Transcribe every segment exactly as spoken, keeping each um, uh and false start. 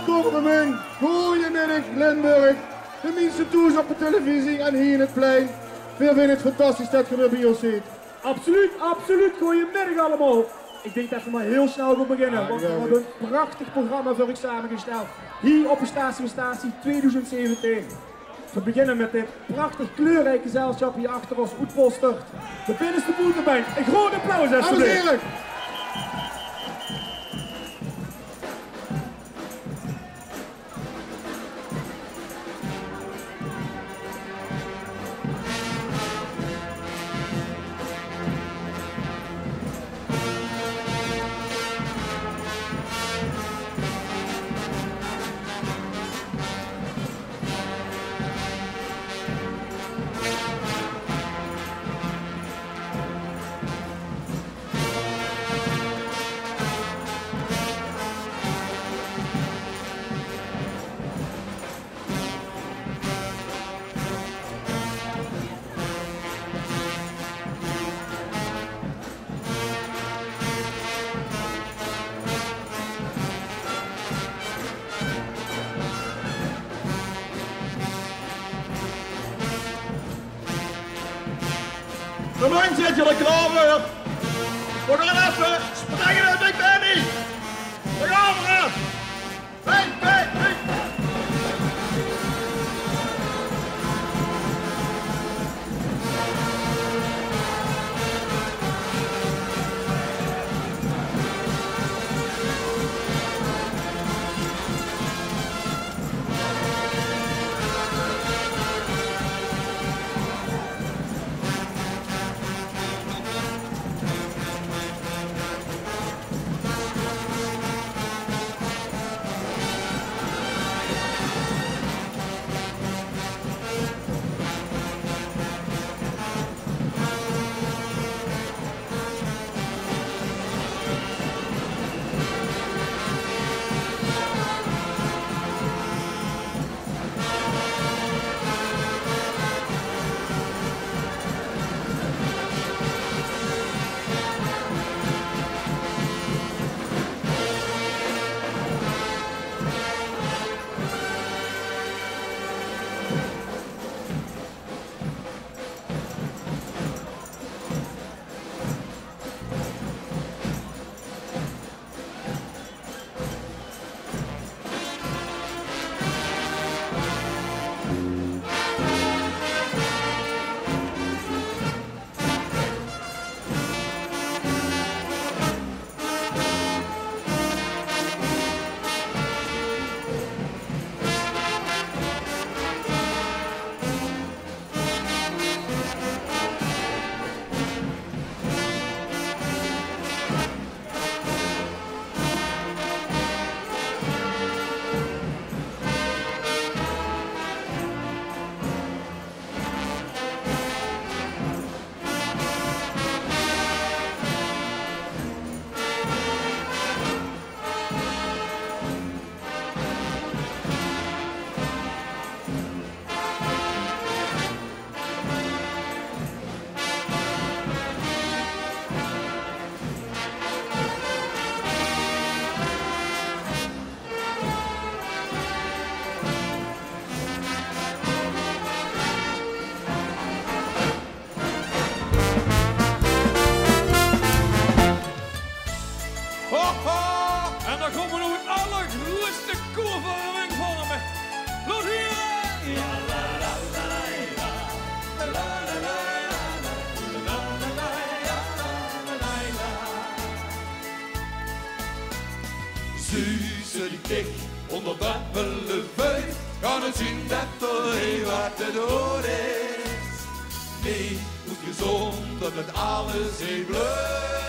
Kortebing, goedemiddag Limburg. De minste tours op de televisie en hier in het plein. Veel vind het fantastisch dat je er bij ons ziet. Absoluut, absoluut. Goedemiddag allemaal. Ik denk dat we maar heel snel gaan beginnen, want we hebben een prachtig programma voor u samengesteld. Hier op de Statie Statie tweeduizend zeventien. We beginnen met dit prachtig kleurrijke gezelschap hier achter ons uitpostert. De binnenste boetebank. Een groot applaus alsjeblieft. De man zit jullie klaar voor. We gaan even springen uit Big Benny. We gaan eraan. Hey, hey, hey. En dan komen we nog het allergrootste koor van de week van me. Los hier! Ja, la, la, la, la, la, la, la, la, la, la, la, la. Zuzen die dicht onder babbelen vuit, kan het zien dat er heel wat te doen is. Nee, goed gezond dat het alles heel leuk.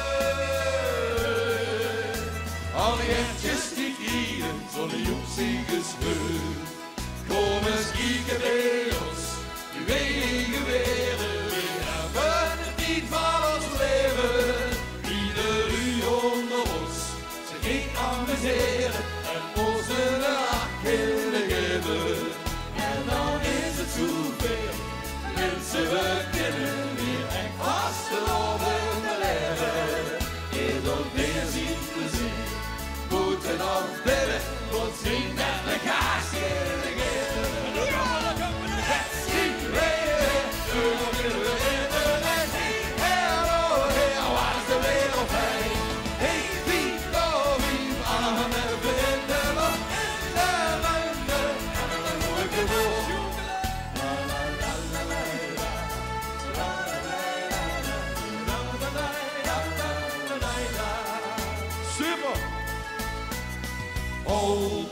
Alle hertjes die gieren, zo'n joepsige scheur. Kom eens kijken bij ons, nu wegen weren. We hebben het niet van ons leven. Ieder uur onder ons, ze ging amuseren en onze achillen geven. En dan is het zoveel, mensen we kennen weer echt vast over te leven. Eerder weer zien plezier. Moeten nog bidden, tot zien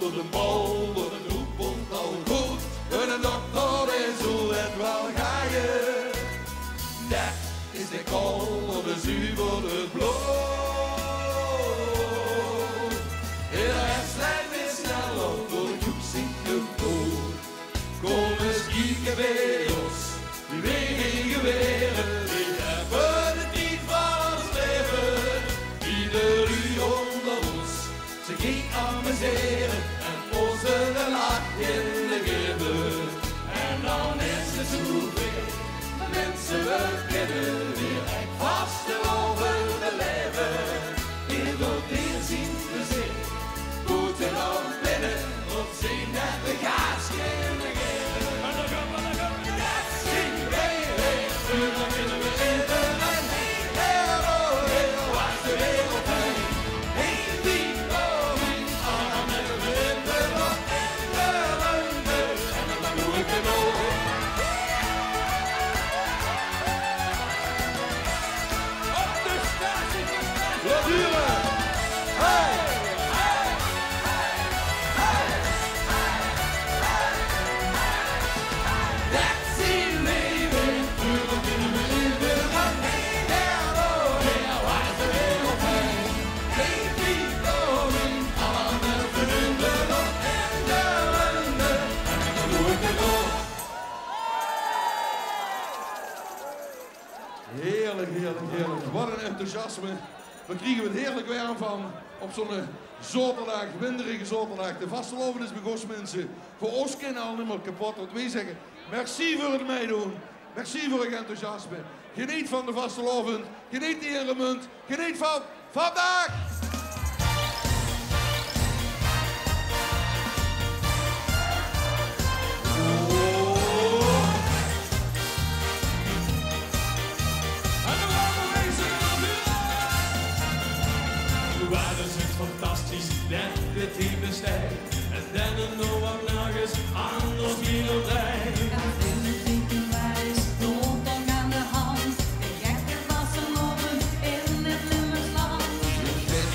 onder de bal, door de groep komt al goed. En de dokter is hoe het wel ga je. Dat is de kool door de zuivere bloed. In de wedstrijd weer snel op door de joepzieke boel. Kom eens kijken bij ons, die wegen weren. Die hebben het niet van ons leven. Ieder uur onder ons, ze ging amuseren en onze de lach in de geven. En dan is het zoveel, de mensen beginnen weer echt vast over de leven. Hier wordt hier zien gezicht, goed en dan binnen, op zien dat de gaas kunnen geven. En dan gaan we, dan gaan we, dat zien we weer, dan kunnen we even en heen, heel, heel, was de wereld heen. Heen die boven, en dan hebben we in de nog in de runde, en dan doe ik het nog. Op de statie van Laduren! Hey! Heerlijk, heerlijk, heerlijk. Wat een enthousiasme. We kriegen het heerlijk weer aan van op zo'n zoterdag, winderige zoterdag. De vasteloven is begonnen, mensen. Voor ons kinderen al niet meer kapot. Want wij zeggen, merci voor het meedoen. Merci voor het enthousiasme. Geniet van de vasteloven. Geniet die hele munt. Geniet van vandaag. Fantastisch, net de team besteed. En dan een nog nog eens anders wie op rij. En in de drinkenwijs, de rondgang aan de hand. De gekke vasteloven in het Limburgsland. Je bent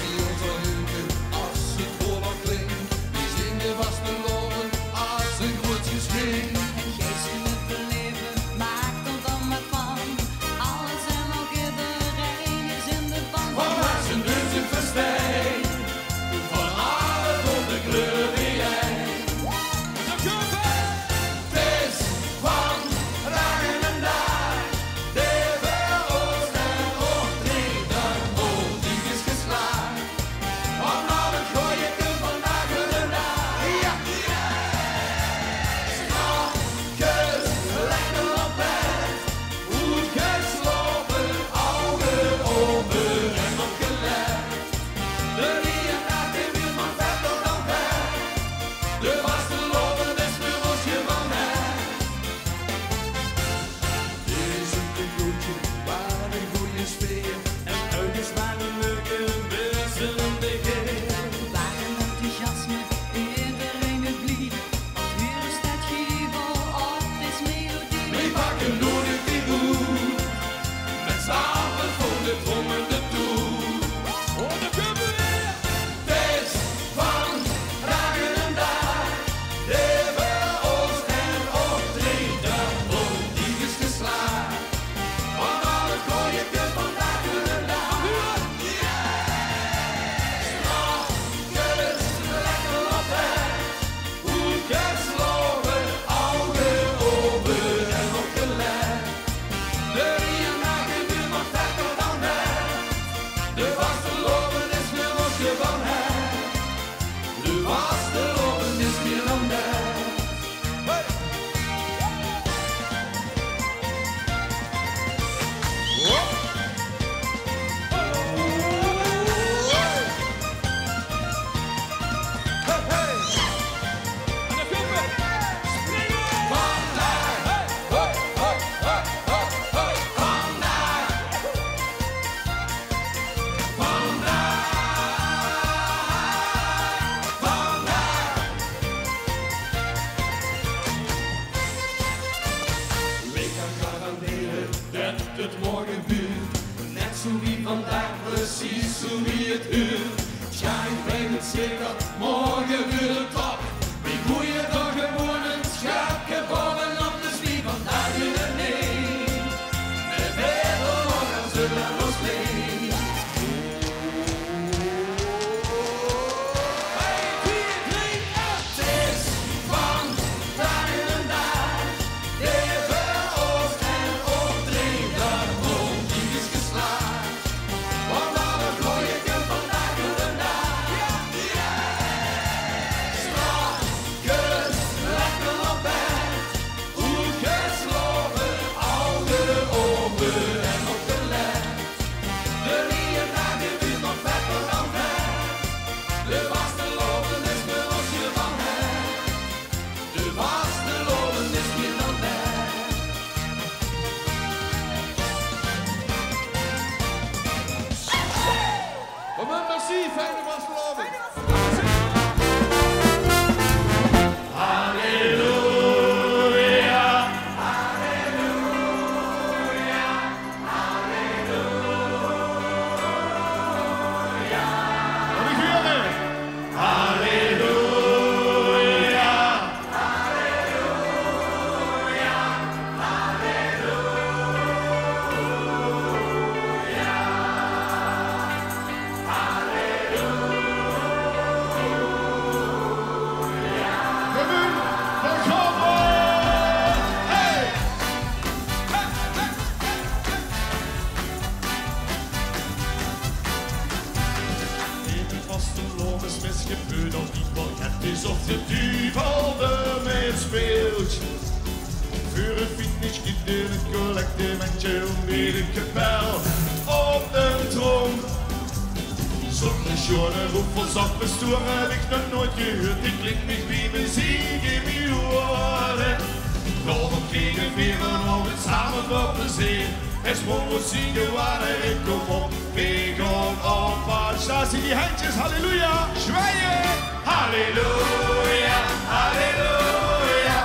is of de duivel ermee speelt. Voor een finish giet in het collectementje met een kapel op de trom. Zonder schoenen roepels op mijn stoer heb ik nog nooit gehoord. Ik klinkt niet wie muziek in mijn oren. Daarom kregen we om het samen voor plezier. Het moet zingen waar ik kom op. We gaan op wat staat in die handjes. Halleluja, zwaaien. Halleluja, halleluja,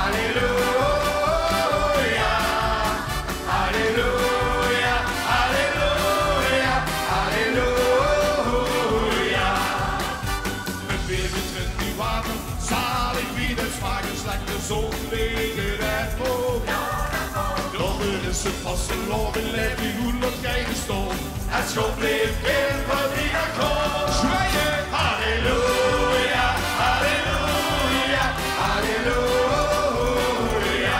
halleluja. Halleluja, halleluja, halleluja. Met weer betreft die water, zalig wie het smaken, slecht de zon tegen het boom. Door is het vast een loop in leef die goed nog geen gestoord. Het schot bleef in wat die er komt. Zwaaien, halleluja, halleluja, halleluja.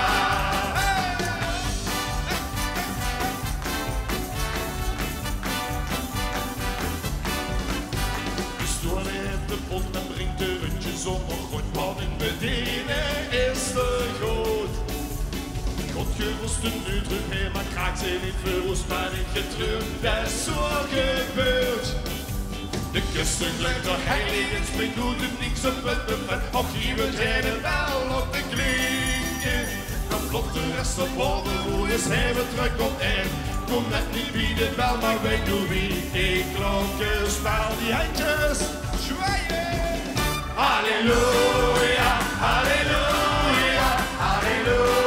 De stoer heeft de pot en brengt de rundjes om nog goed wat in bedienen is te groot. Godgevels de nu terug heen, maar kraakt ze niet veel spanning getreurd. Dat is zo gebeurd. De kussen glijdt er heilig en springt doet het niks op het buffet. Ook hier we rijden wel op de klinken. Dan klopt de rest op boven, hoe is hij weer terug op één. Kom net niet wie dit wel, maar weet nu wie. Ik klonken spel die handjes zwaaien. Halleluja, halleluja, halleluja.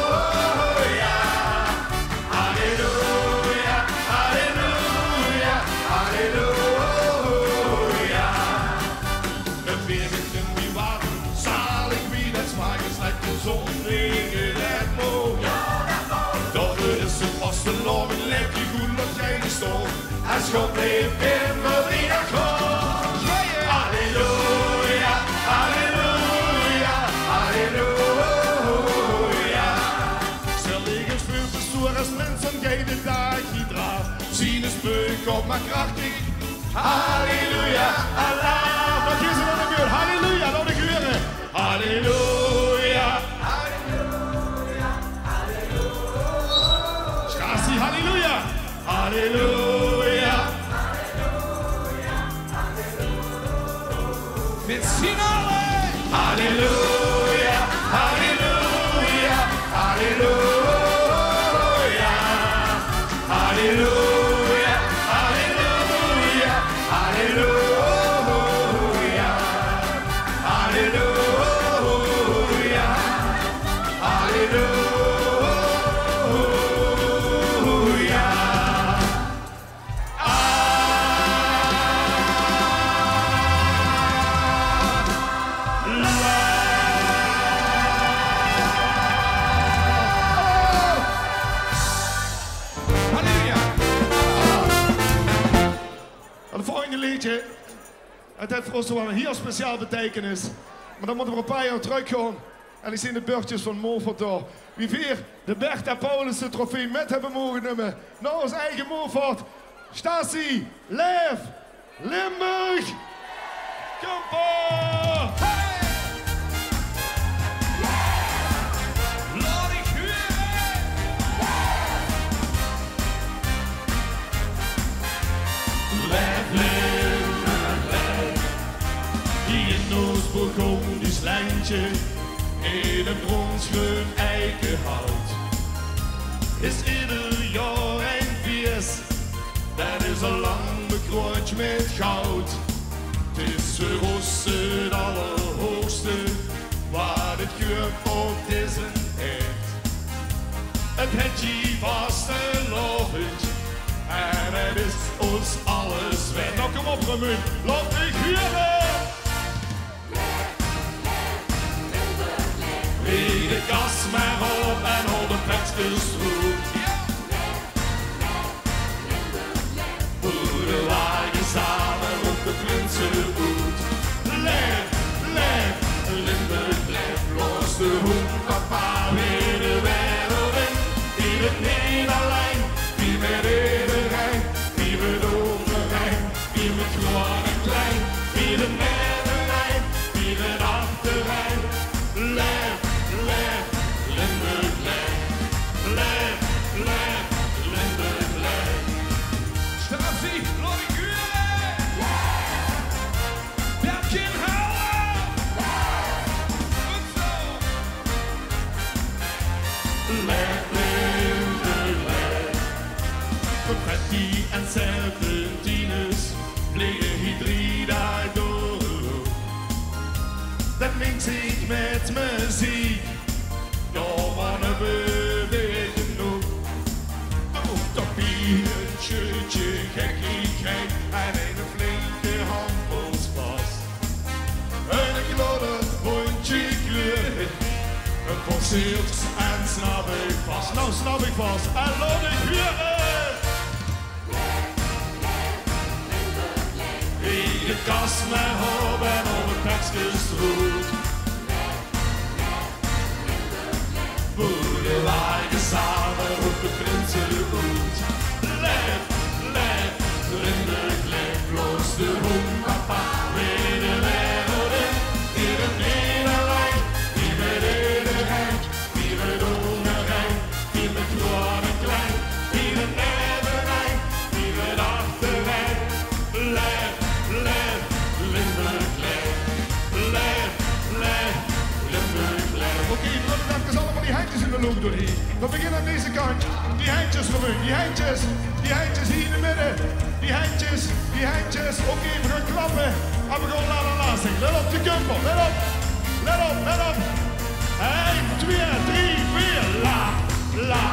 Als God leeft in Maria komt. Halleluja, halleluja, halleluja. Stel liggen veel te stoer als mensen geen de dag die draagt. Zien een speuk op maar krachtig. Halleluja, Allah. Wat is er dan de buurt? Halleluja, dan de geuren. Halleluja, halleluja, halleluja. Schaasie, halleluja, halleluja. Met z'n allen! Halleluja, halleluja, halleluja. Halleluja, halleluja, halleluja. Halleluja, halleluja. Het heeft voor ons wel een heel speciaal betekenis. Maar dan moeten we een paar jaar terug gaan. En ik zie de burgers van Moorfort door. Wie vier de Bertha Paulussen trofee met hebben mogen nemen. Naar ons eigen Moorfort. Stasi, Leef, Limburg. Kampen! Hey! Laat ik huren! Leef, leef, leef. Die in Oost-Burgondisch lijntje in een bronsgroen eikenhout. Is ieder jaar een feest, dat is al lang bekrooid met goud. Het is voor ons het allerhoogste, waar het geurt op is een echt. Het heeft je vast een lofend, en het is ons alles weg. Nou kom op Remuut, laat ik huren! Lee de gas maar op en al de peksters goed. Hoe de wagen samen op de prinsen goed. Leef, leef, Limburg, leef, los de hoek, papa weer de wereld in. Die het niet alleen, die met iedereen, die met onderijn, die met gewoon en klein, die de whisky en serpentines liggen hier drie dagen door de lucht. Dat mengt zich met muziek, ja, maar dan beweeg genoeg. Toch bier, een shirtje, gekkigheid en een flinke handels vast. Een klodder, hondje kleur, een portiert en snap ik vast. Nou snap ik vast en laat ik huren. In de kast met hoop en op het tekstjes rood. Woede waaien samen op de prinsenhoed. Lef, lef, rindig, lef, los de hond, papa, weer de wereld in. Hier het Nederland, hier met Nederland, hier met Hongarijn, hier met groot en klein, hier met Nederland, hier met Achterwijn. Lef, lef, Limburg, lef, lef, lef, Limburg, lef. Oké, okay, even allemaal die handjes in de loop door hier. We beginnen aan deze kant. Die handjes voor u, die handjes, die handjes hier in het midden. Die handjes, die handjes. Oké, okay, we gaan klappen. En we gaan la la la zingen. Let op de kumpel, let op. Let op, let op. één, twee, drie, vier. La, la.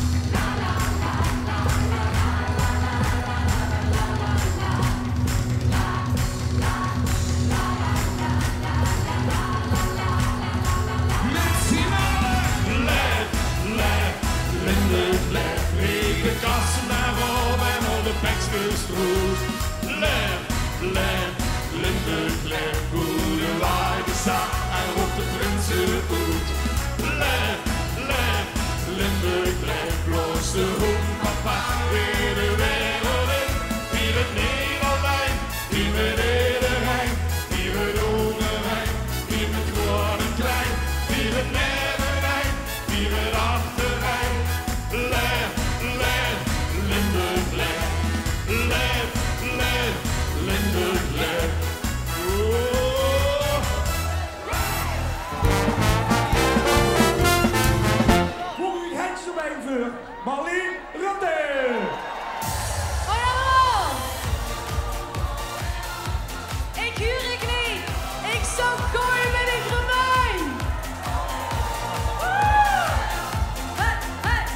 De kassen naar op en al de beksters roos. Lef, lef, Limburg, lef, goede waaien staat en op de prinsenhoed. Lef, lef, Limburg, lef, los de hond, papa, weer de wereld in. Hier het Nederland, hier met Nederland, hier met Hongarijn, hier met groot en klein, hier met Nederland, hier met Achterwijn. Lef, lef, Limburg, lef, lef, lef, Limburg, lef. Voor uw handjes erbij voor Marleen Rutte. Hoi allemaal! Ik huur ik niet, ik zou gooien met een gravijn. Hey, hey.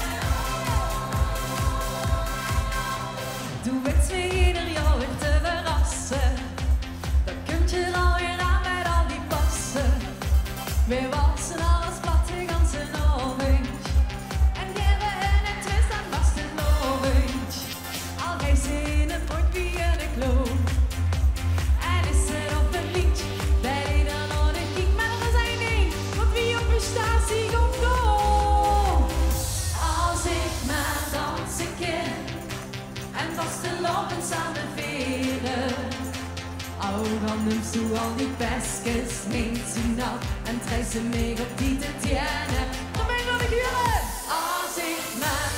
Doe het weer ieder jaar weer te verrassen. Dan kunt je er alweer aan met al die passen. Weer wassen alles plat de ganse avond. En geven een twist aan vastenavond. Al geeft ze in het bord wie een kloon. En is er op een liedje bij ieder nodig kiek. Maar er zijn ding, want wie op een statie komt door. Als ik maar dansen kan en vastelavond samen vieren. Oh, dan noemt ze al die pestjes niet zo nauw en trekt ze mee op die te tjenen. Dan ben ik wat ik huren. Als ik maar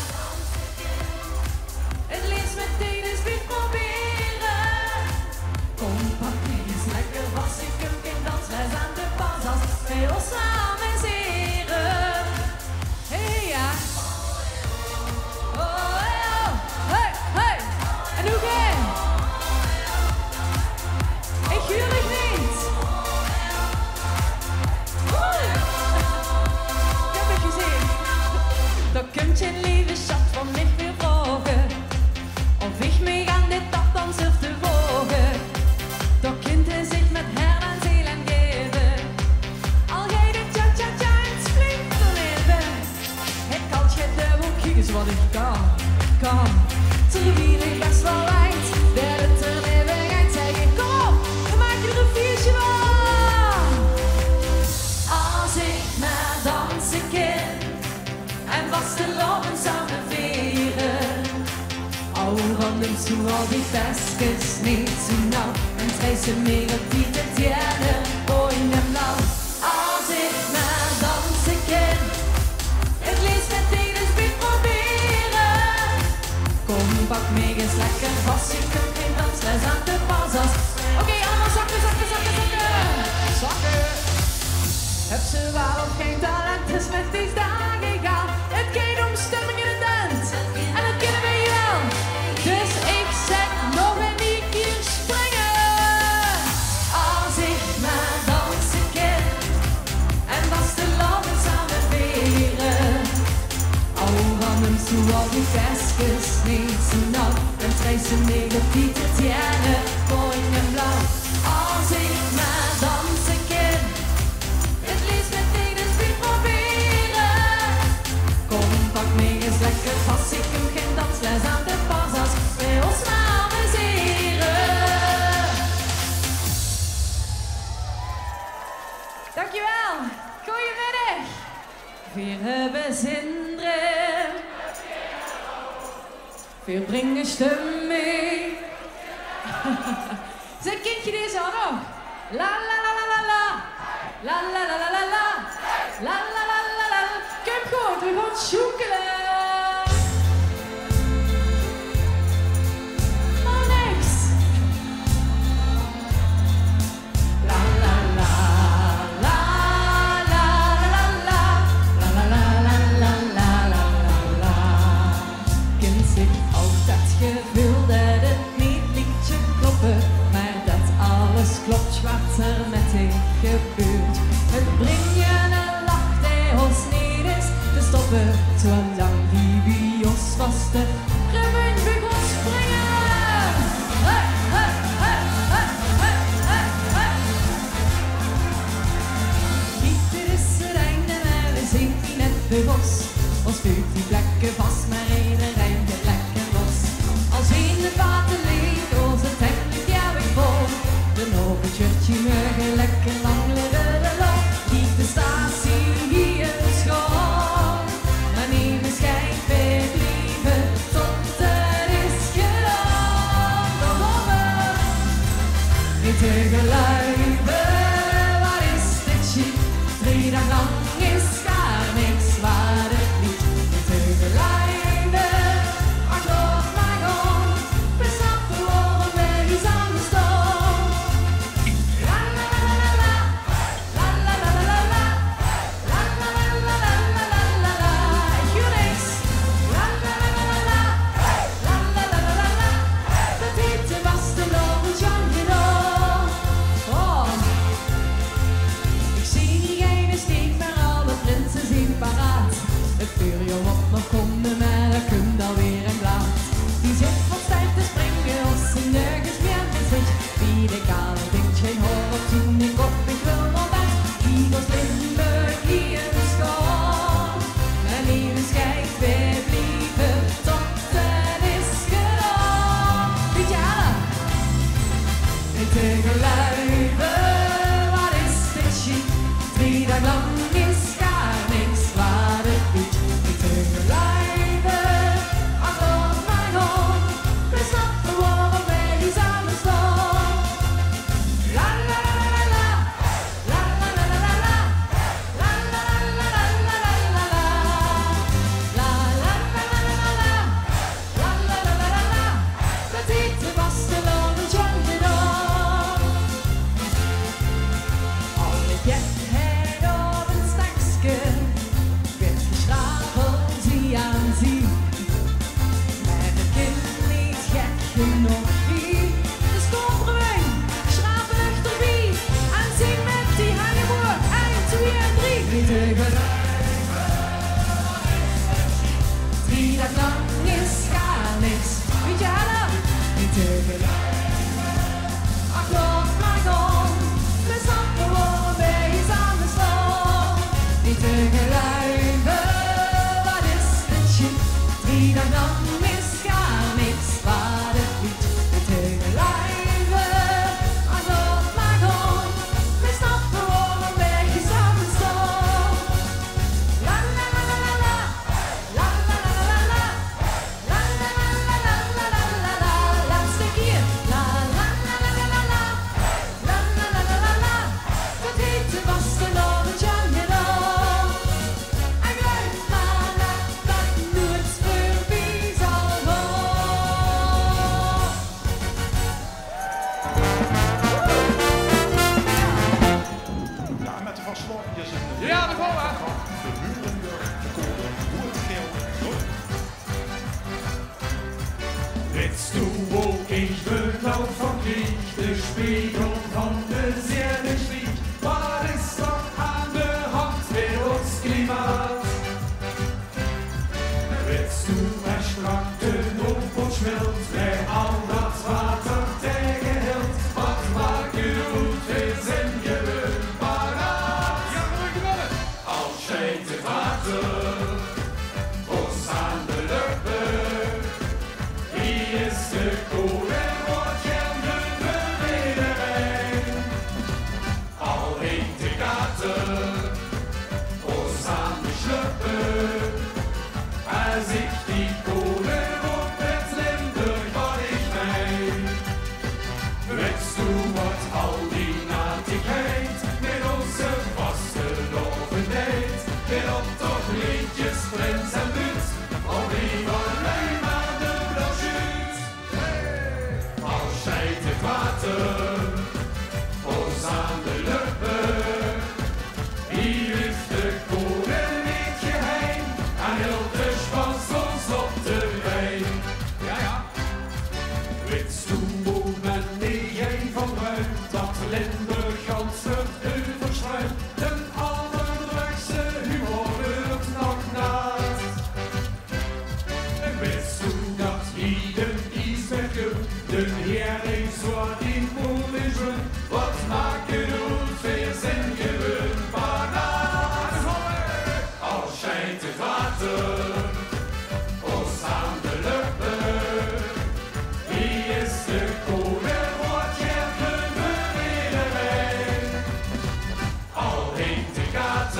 het liefst meteen eens weer proberen. Kom, pak me eens lekker vast, ik heb geen dans, wij zijn de pas als wij ons samen zeren. Hey, ja. Oh, hey, oh. Hey, hey. En hoe ga je? Ik huur ik niet. Woe. Ik heb het gezien. Dan kunt je lieve schat van mij weer vragen. Of ik mee aan dit tapdans durf te wogen. Dan kunt je zich met her aan ziel en geven. Al jij de tja-tja-tja en het springt er even. Ik kan je de hoekje eens wat ik kan. Kan. Terwijl ik best wel eind. Dat het er even gaat. Zeg ik kom op. Dan maak je er een feestje van. Als ik maar dansen kan. En vastelavond samen vieren. Oh, dan neemt ze al die pestjes niet zo nauw. En trekt ze meer op die te tjenen. Oh, in hem blauw. Als ik maar dansen kan. Het liefst met deze beat proberen. Kom, pak me eens lekker vast. Je kunt geen dans, wij zijn te pas als. Oké, okay, allemaal zakken, zakken, zakken, zakken. Zakken. Heb ze wel of geen talent, is met deze dagen gaan. Het gaat om stemming in de tent. En dat kennen wij wel. Dankjewel. Goedemiddag. Wir hebben zinderen. Wir brengen stemming. Zeg kindje deze al nog. La la la la la la. La la la la la la. La la la la la. Kom goed, we gaan zoekelen. Oh niks. La la la la la la la la la la la la la la la. Kent zich ook dat gevoel dat het niet liedje kloppen, maar dat alles klopt wat er met je gebeurt. Het brengt je een lach die ons niet is te stoppen, zolang die bij ons vaste remmen begon springen. Hey, hey, hey, hey, hey, hey, hey. Giet, dit is het einde, maar we zijn niet net bewust. Ons vuurt die plekken vast, maar iedereen de plekken los. Als in het water ligt, onze tank ligt jou weer vol. De nog een shirtje mogen lekker lang leren de loop. Giet de statie hier schoon, maar niet meer schijnt weer blijven tot het is gedaan. Dan komen niet tegelijkertijd. Wat is dit shit? Drie dagen lang is daar niks waar het niet. Niet tegelijkertijd. Ach, nog maar gewoon. We snappen waarom we iets anders doen. La la la la la. La la la la la. La la la la la la la la la. Ik hoor niks. La la la la la. La la la la la. Dat eten was de Lord John gedaan. Oh. Ik zie niet geen steek, maar alle prinsen zijn paraat. Het vuur je op nog komen, maar dat komt alweer een blaad. Die zit van stijf te springen als ze nergens meer met zich. Wie de kale denkt geen hoor op toen ik op, ik wil nog weg. Die was Limburg hier in schoon. Mijn leven schijnt weer blijven tot het is gedaan. Weet je allen? En tegelijkertijd, wat is dit shit? Drie dagen lang is daar niks waar het doet. En tegelijkertijd, ach op mijn hand, we snappen waarom wij iets anders doen. La la la la la, la la la la la la, la la la la la la la la, la la la la la la, la la la la la la. Dat eten was de Lord John gedaan. Alle gekheid op een stakske werd geschrapeld, zie aan zie. Maar het kind niet gek genoeg wie. Dus kom erbij, schrapen echter wie. En zing met die hangeboer, één, twee en drie. Niet tegelijkertijd. Drie dagen lang is gar niks. Weet je allen? Niet tegelijkertijd. Ach, nog maar gewoon. We snappen waarom wij iets anders doen. Niet tegelijkertijd. Wat is dit shit? Drie dagen lang is gar niks waar het niet. Niet tegelijkertijd. Ach, nog maar gewoon. We snappen waarom wij iets anders doen. La la la la la la. La la la la la la. La la la la la la la la la. Laatste keer. La la la la la la la. La la la la la la. Dat eten was de Lord John gedaan. En blijf maar dat dat nooit voorbij zal gaan. Ja, met de Van Slotjes en de Ja, de Boa. de Murenburg, de Kolder, Boertgeel. Willst du auch ich Bücklauf vom Krieg, der Spiegel von der Seele schwieg, war es doch an der Hand für uns Klimat. Willst du erstrackten Lump und Schmild, wer all das Vater Tage hält, was war gut, wir sind gewöhnt parat. Ja, mooi gewonnen. Als steht het water, ons aan de luppen, wie is de koning, wat jij de weer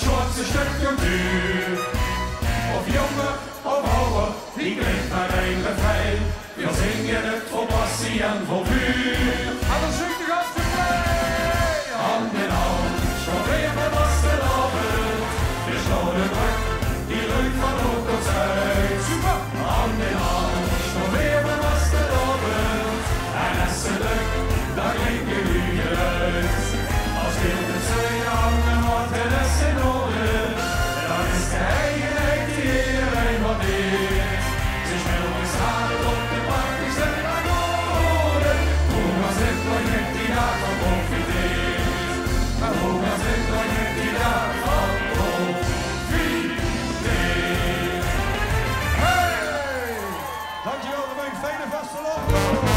schwarze Stückchen Tür. Of Junge, of Oude, die klinkt maar één refrein. Wir singen het voor passie en voor vuur. Alles zingt de ganze play! Hand in hand, schon weer van vastelavond. Wir slaan de druk, die lukt van hoog tot zuid. Super! Hand in hand, schon weer van vastelavond. En als ze lukt, dan klinken u geluid. Als dit de zee hangen wordt en is in orde, dan is de eigenheid die iedereen waardeert. Ze smilten samen op de parkjes en naar noorden. Hoe was dit nooit met die dag van profiteert? Maar hoe was dit nooit met die dag van profiteert? Hey! Dankjewel, dan ben ik fijne vastelavond.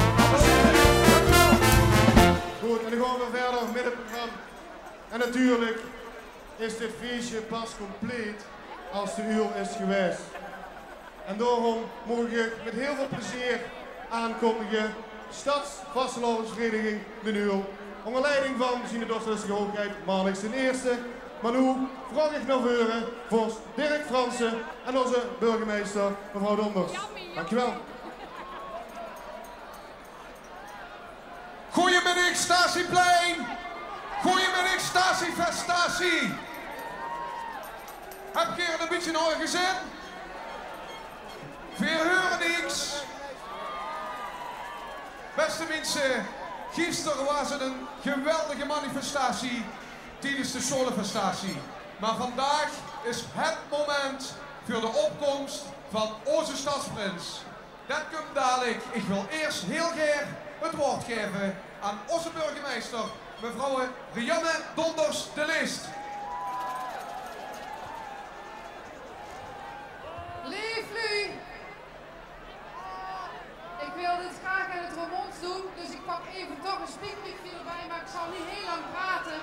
Goed, en dan gaan we verder met het programma. En natuurlijk is dit feestje pas compleet als de uur is geweest. En daarom mag ik met heel veel plezier aankondigen Stadsvastelavondsvereniging De Uur. Onder leiding van zijn Dorstelijke Hoogheid Marnix de Eerste. Maar nu vraag ik naar voren voor Dirk Fransen en onze burgemeester mevrouw Donders. Dankjewel. Goedemiddag Statieplein. Goedemiddag Statiefestatie. Heb je een beetje naar gezin? We horen niks. Beste mensen, gisteren was het een geweldige manifestatie tijdens de Solefestatie. Maar vandaag is het moment voor de opkomst van onze stadsprins. Dat komt dadelijk. Ik wil eerst heel graag het woord geven aan onze burgemeester, mevrouw Rianne Donders de List. Lieflu! Ik wil dit graag in het Romans doen, dus ik pak even toch een speakbriefje erbij, maar ik zal niet heel lang praten.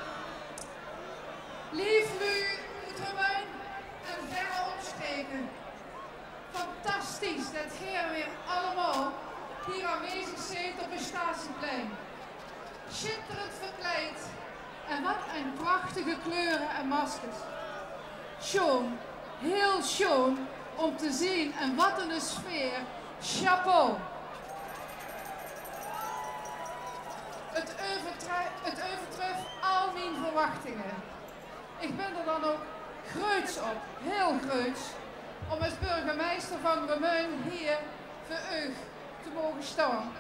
Lieflu, het Romein en verre omsteken. Fantastisch dat geren weer allemaal hier aanwezig zijn op het Statieplein. Schitterend verkleed en wat een prachtige kleuren en maskers. Schoon, heel schoon om te zien en wat een sfeer. Chapeau. Het overtreft al mijn verwachtingen. Ik ben er dan ook groots op, heel groots, om als burgemeester van Remeun hier voor u te mogen staan.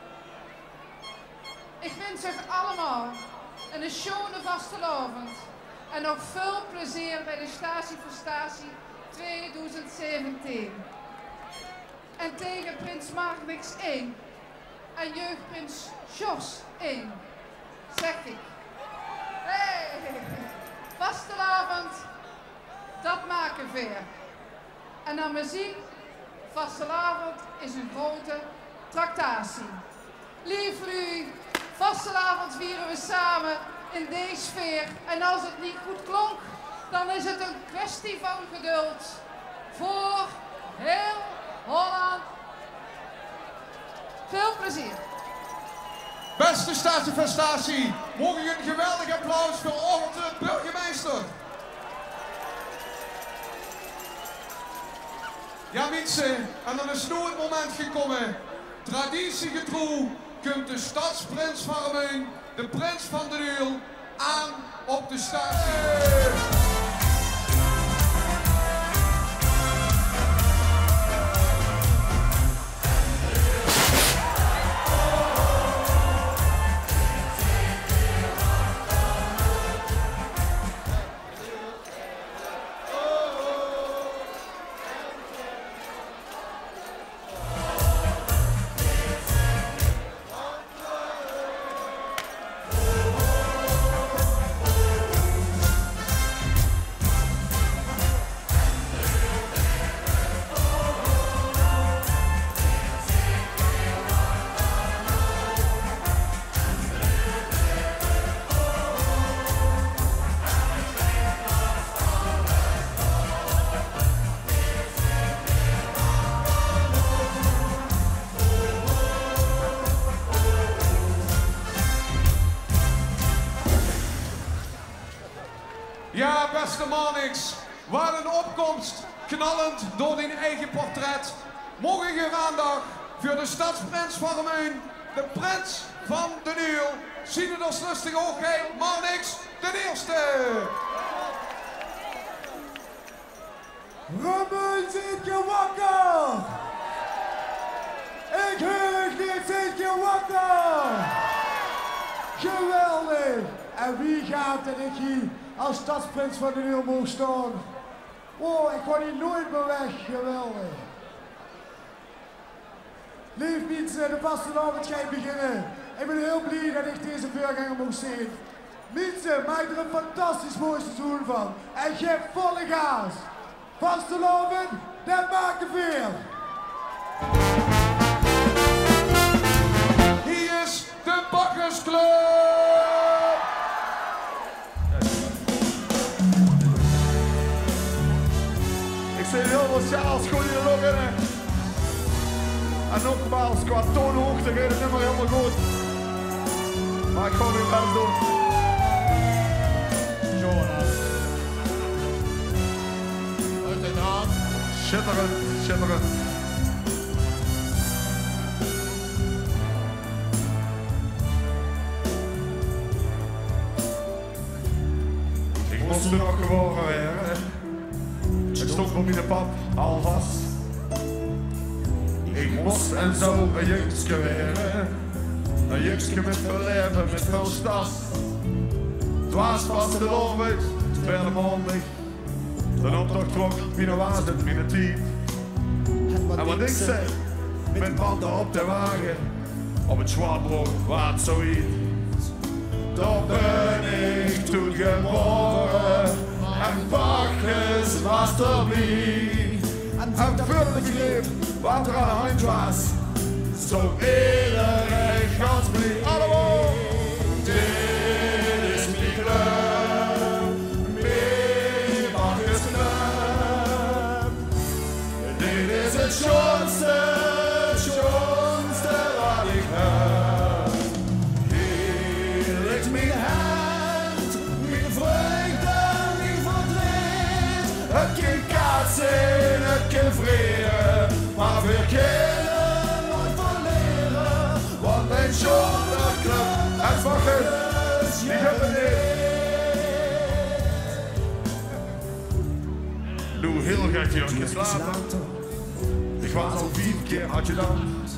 Ik wens u allemaal een schone vastelavond en nog veel plezier bij de Statiefestatie twintig zeventien. En tegen Prins Marnix één en jeugdprins Jos één, zeg ik. Hey! Vastelavond, dat maken we weer. En dan we zien, vastelavond is een grote tractatie. Lieflu, vastelavond vieren we samen in deze sfeer. En als het niet goed klonk, dan is het een kwestie van geduld. Voor heel Holland. Veel plezier. Beste Statiefestatie, mogen je een geweldig applaus voor onze burgemeester. Ja mensen, en dan is nu het moment gekomen. Traditiegetrouw komt de stadsprins van Remeun, de prins van de Uur, aan op de statie. Marnix. Wat een opkomst, knallend door die eigen portret. Mogen je aandacht voor de stadsprins van Remeun, de prins van de Nuil. Zien het als lustige hoogheid, Marnix, de eerste. Remeun, zit je wakker? Ik heug niet, zit je wakker? Geweldig! En wie gaat dat ik hier als stadsprins van de Nuil mogen staan? Oh, ik ga hier nooit meer weg, geweldig. Lief Mietse, de vastenavond gaat beginnen. Ik ben heel blij dat ik deze voorganger mocht zien. Mietse, maak er een fantastisch mooi seizoen van. En geef volle gas. Vastenavond, dat maken veel. Hier is de Bakkersclub! Ik zie heel veel sjaals goed in de lucht. En nogmaals, qua toonhoogte gaat het niet meer helemaal goed. Maar ik ga nu best doen. Jonas. Uit het hand. Schitterend, schitterend. Ik moest er nog geboren werden. Ik stond voor mijn pap alvast. Ik moest en zo een jukske werden. Een jukske met veel leven, met veel stas. Dwaas was de loonwit, tweede maandag. De optocht trok, mijn waas het, mijn team. En wat ik zeg, met banden op de wagen. Op het Zwaardbroek, waar het zo heet. Daar ben ik toen geboren. En Bakkes was er blij. En vulde begreep wat er aan de hand was. Zo iedereen gans blij. Allemaal! Dit is mijn club. Mijn Bakkes club. Dit is het schoonste, het schoonste wat ik heb. Hier ligt mijn hand, mijn vreugde, mijn verdriet. Het kan kaatsen, het kan vreden, maar we kunnen nooit verleren. Want een zonneclub uit Bakkes, die hebben niet. Doe heel gek jongens later. Ik was al vier keer adjudant.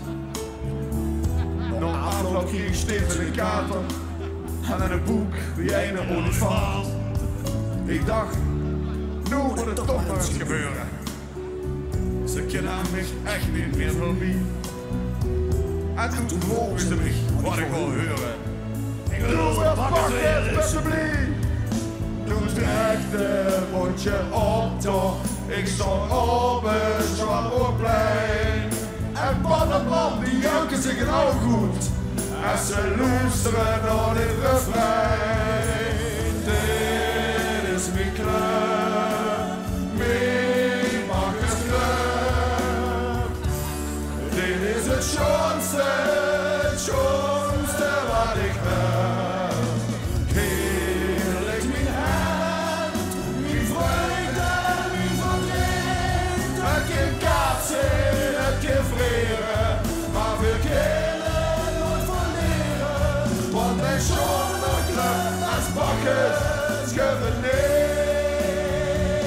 Na afloop ging ik stift in de kater. En in een boek wie een olifant. Ik dacht, nu moet het toch maar eens gebeuren. Ze kennen mij echt niet meer voorbij. En toen vroegen ze mij wat ik wil horen. Doe het Bakkes, alsjeblieft. Toen strekte mondje op toch. Ik stond op het Zwaardbroekplein. En pannenman die janken zich nou goed. En ze luisteren naar dit refrein. Dit is mijn club, mijn Bakkes club. Dit is het schoonste, het schoonste wat ik heb. Hier ligt mijn hand, mijn vreugde, mijn verdriet. Het kan kaatsen, het kan vreden, maar we kunnen nooit verleren. Want een zonneclub als Bakkes gebeurt niet.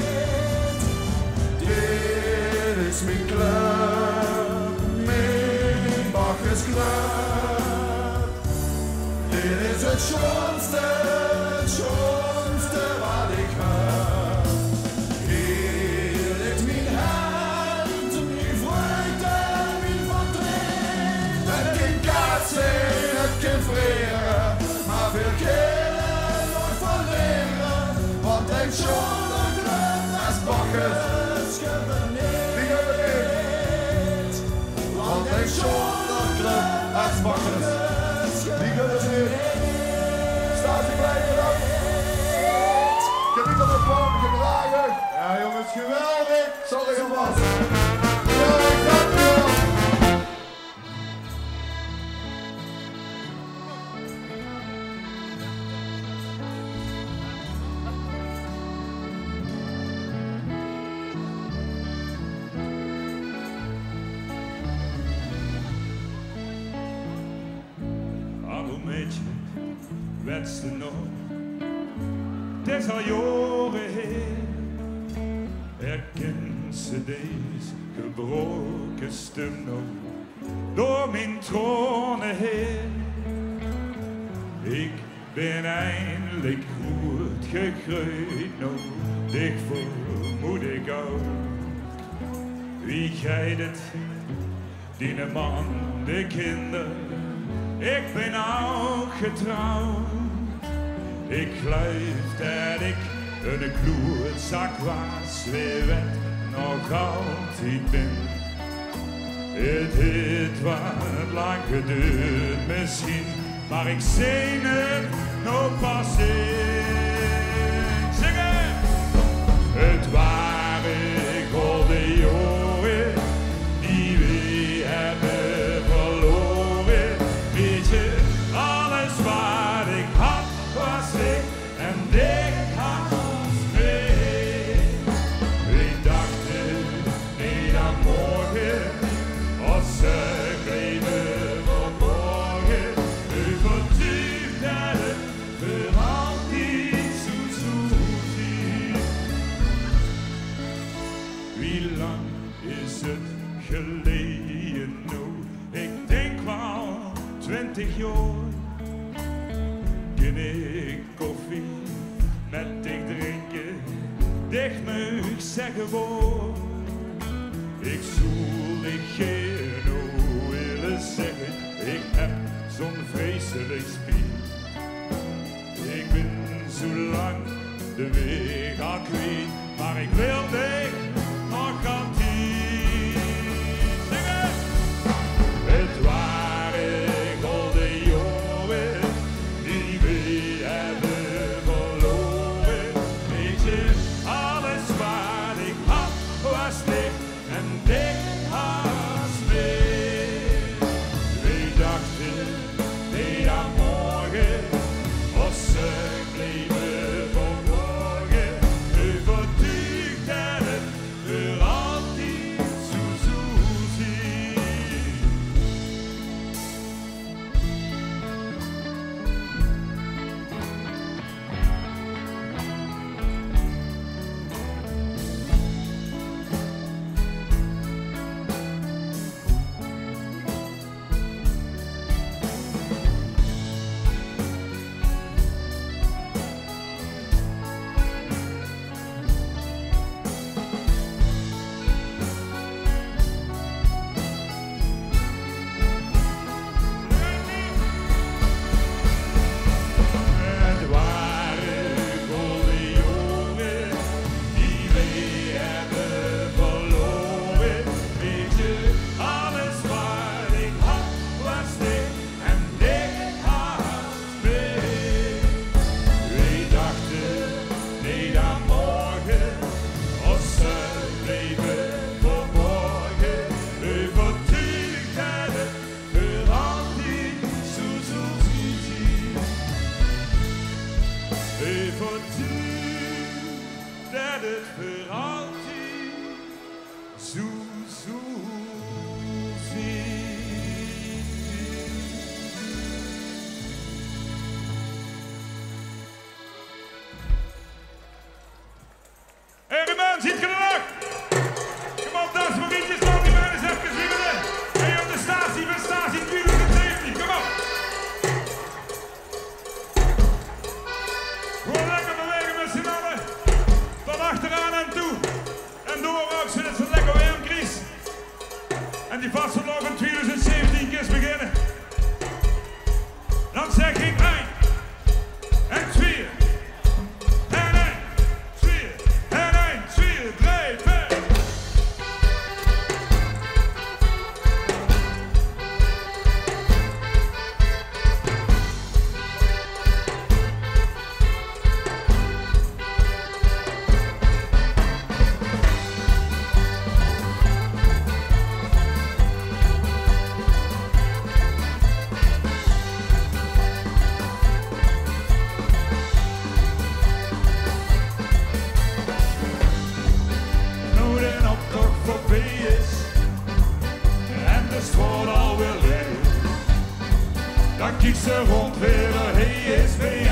Dit is mijn club, mijn Bakkes club. Dit is het schoonste, het schoonste wat ik heb. Hier ligt mijn hand, mijn vreugde, mijn verdriet. Het kan kaatsen, het kan vreden, maar we kunnen nooit verleren. Want een zonneclub als Bakkes gebeurt niet. Want een zonneclub als Bakkes. Die kunnen ze niet. Staat ze blijven dan. Geniet op het warme gedragen. Ja jongens, geweldig. Sorry jongens. Geweldig, dankjewel. wenste nog. Het is al jaren heen, herkent ze deze gebroken stem nog door mijn tronen heen. Ik ben eindelijk goed gegroeid, nog dicht vermoed ik ook. Wie geit het, die man, de kinderen, ik ben ook getrouwd. Ik geloof dat ik een kloetzak was, weer werd nog altijd ben. Het heeft wat lang geduurd misschien, maar ik zie het nog pas in. Zingen! Het waren gouden jaren die we hebben verloren. Weet je, alles wat ik had was ik en ik had ons mee. We dachten niet aan morgen, als ze leven van morgen. Overtuigd dat het voor altijd zo zoet is. Wie lang is het geleden nu? Ik denk wel twintig jaar. Ken ik koffie met dik drinken, dicht me zeggen woord. Ik zoel ik geen willen zeggen, ik heb zo'n vreselijk spier. Ik ben zo lang de weg al kwijt, maar ik wil dich nog altijd. Zingen! Het waren gouden jaren die we hebben verloren. Weet je, alles wat ik had was licht en dik als mee. We dachten niet aan morgen, als ze leven van morgen. Overtuigd dat het voor altijd zo zoet is. Het waren gouden jaren die we hebben verloren. Weet je, alles wat ik had was dik en dik als mee. We dachten niet aan morgen, als ze leven voor morgen. Overtuigd dat het voor altijd zo zoet is. Overtuigd dat het voor altijd zo zoet is. Hé, de man, ziet je er nog? Kom op, dansmarietjes, laat die man eens even wiebelen. Hé, op de statie van statie twintig zeventien, kom op. Gewoon lekker bewegen met z'n allen. Van achteraan en toe. En door ook, zodat ze lekker weer een kries. En die vastverloop van twintig zeventien keer beginnen. Dan zeg ik één. En twee. En één. Twee. En één. Twee. Drie. Vier. Dan kiekt ze rond weer, hey is weer.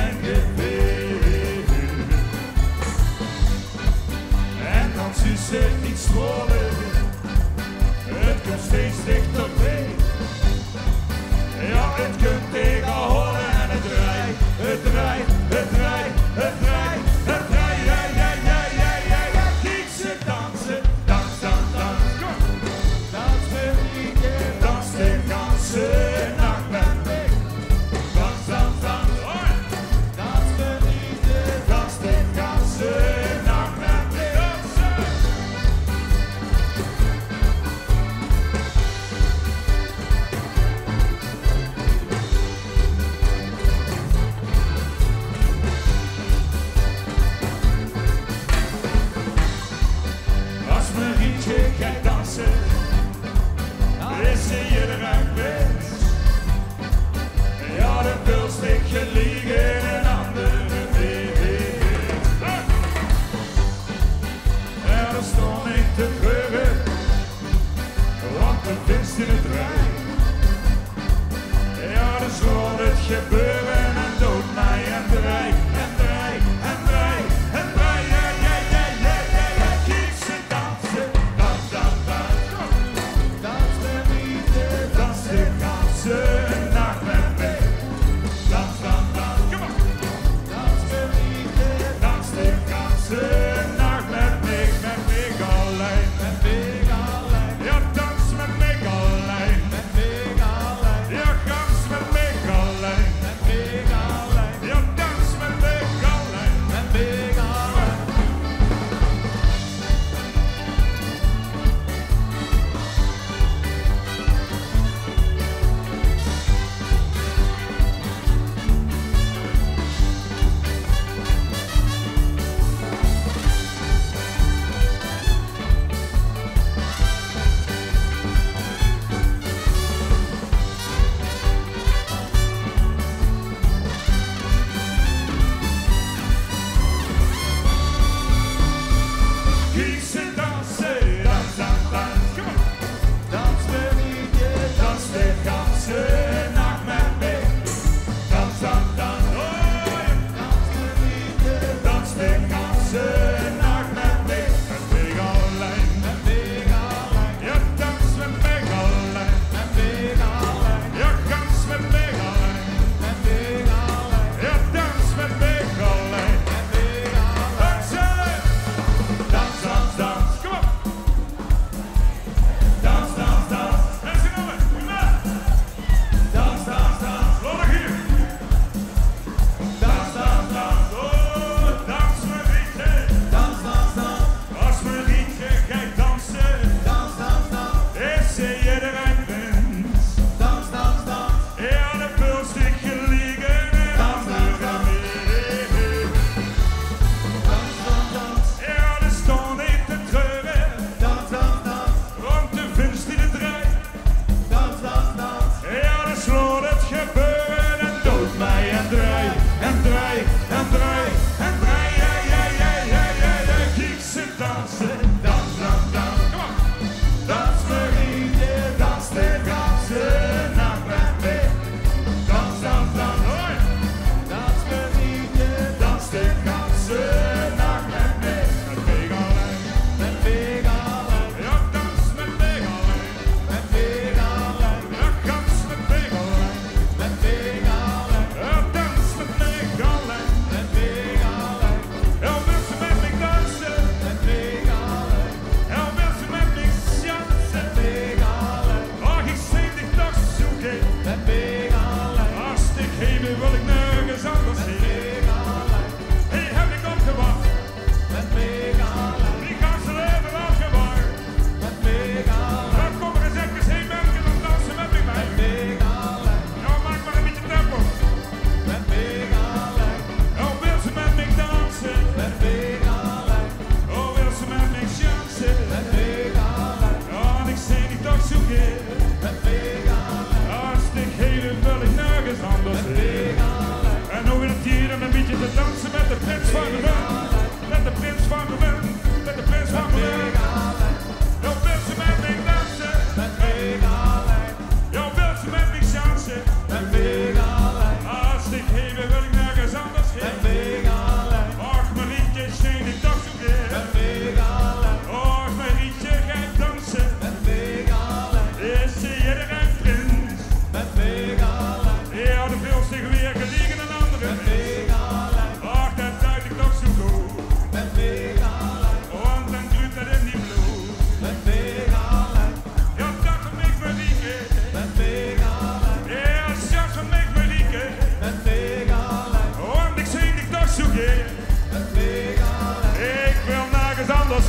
is het niet stromen. Het komt steeds dichterbij. Ja, het komt tegen hollen en het draait, het draait, het draait, het draait, het draait, ja, ja, ja, ja, ja, ja. Kijk ze dansen, dans, dans, dans, kom. Dans met liedje, dans de ganse nacht met mij. Dans, dans, dans, hoi. Dans met liedje, dans de ganse nacht met mij. Dansen.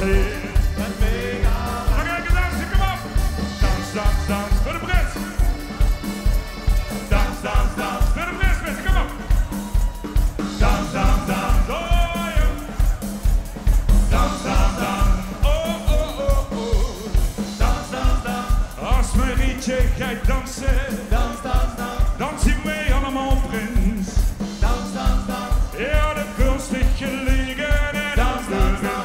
weer. Met meegaan. Dan ga ik dansen, kom op. Dans, dans, dans, voor de prins. Dans, dans, dans, voor de prins, mensen, kom op. Dans, dans, dans, oh ja. Dans, dans, dans, oh, oh, oh, oh. Dans, dans, dans. Als Marietje gaat dansen. Dans, dans, dans. Dans zien wij allemaal prins. Dans, dans, dans. Ja, de puls ligt gelegen en dans, dans, dans.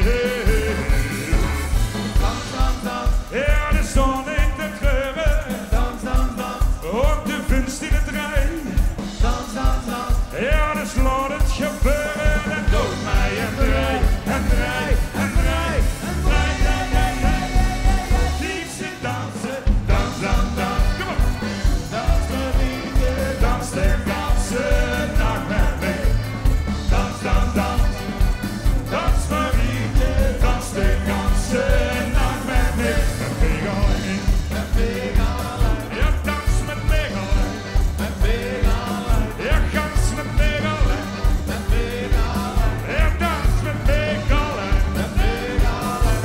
Dans, dans, dans. Ja, de zon in de treuren. Dans, dans, dans. Ook de vunst in het rij. Dans, dans, dans. Ja, dus laat het gebeuren en doe mij en draai, en draai, en draai, en draai, draai, draai, draai, draai. Liefste dansen, dans, dans, dans. Kom op. Dans me weer, dans de ganse nacht met mij. Dans, dans, dans. Dans me weer, dans de ganse nacht met mij. Met mij alleen, met mij alleen. Ja, dans met mij alleen, met mij alleen. Ja, gans met mij alleen, met mij alleen. Ja, dans met mij alleen, met mij alleen.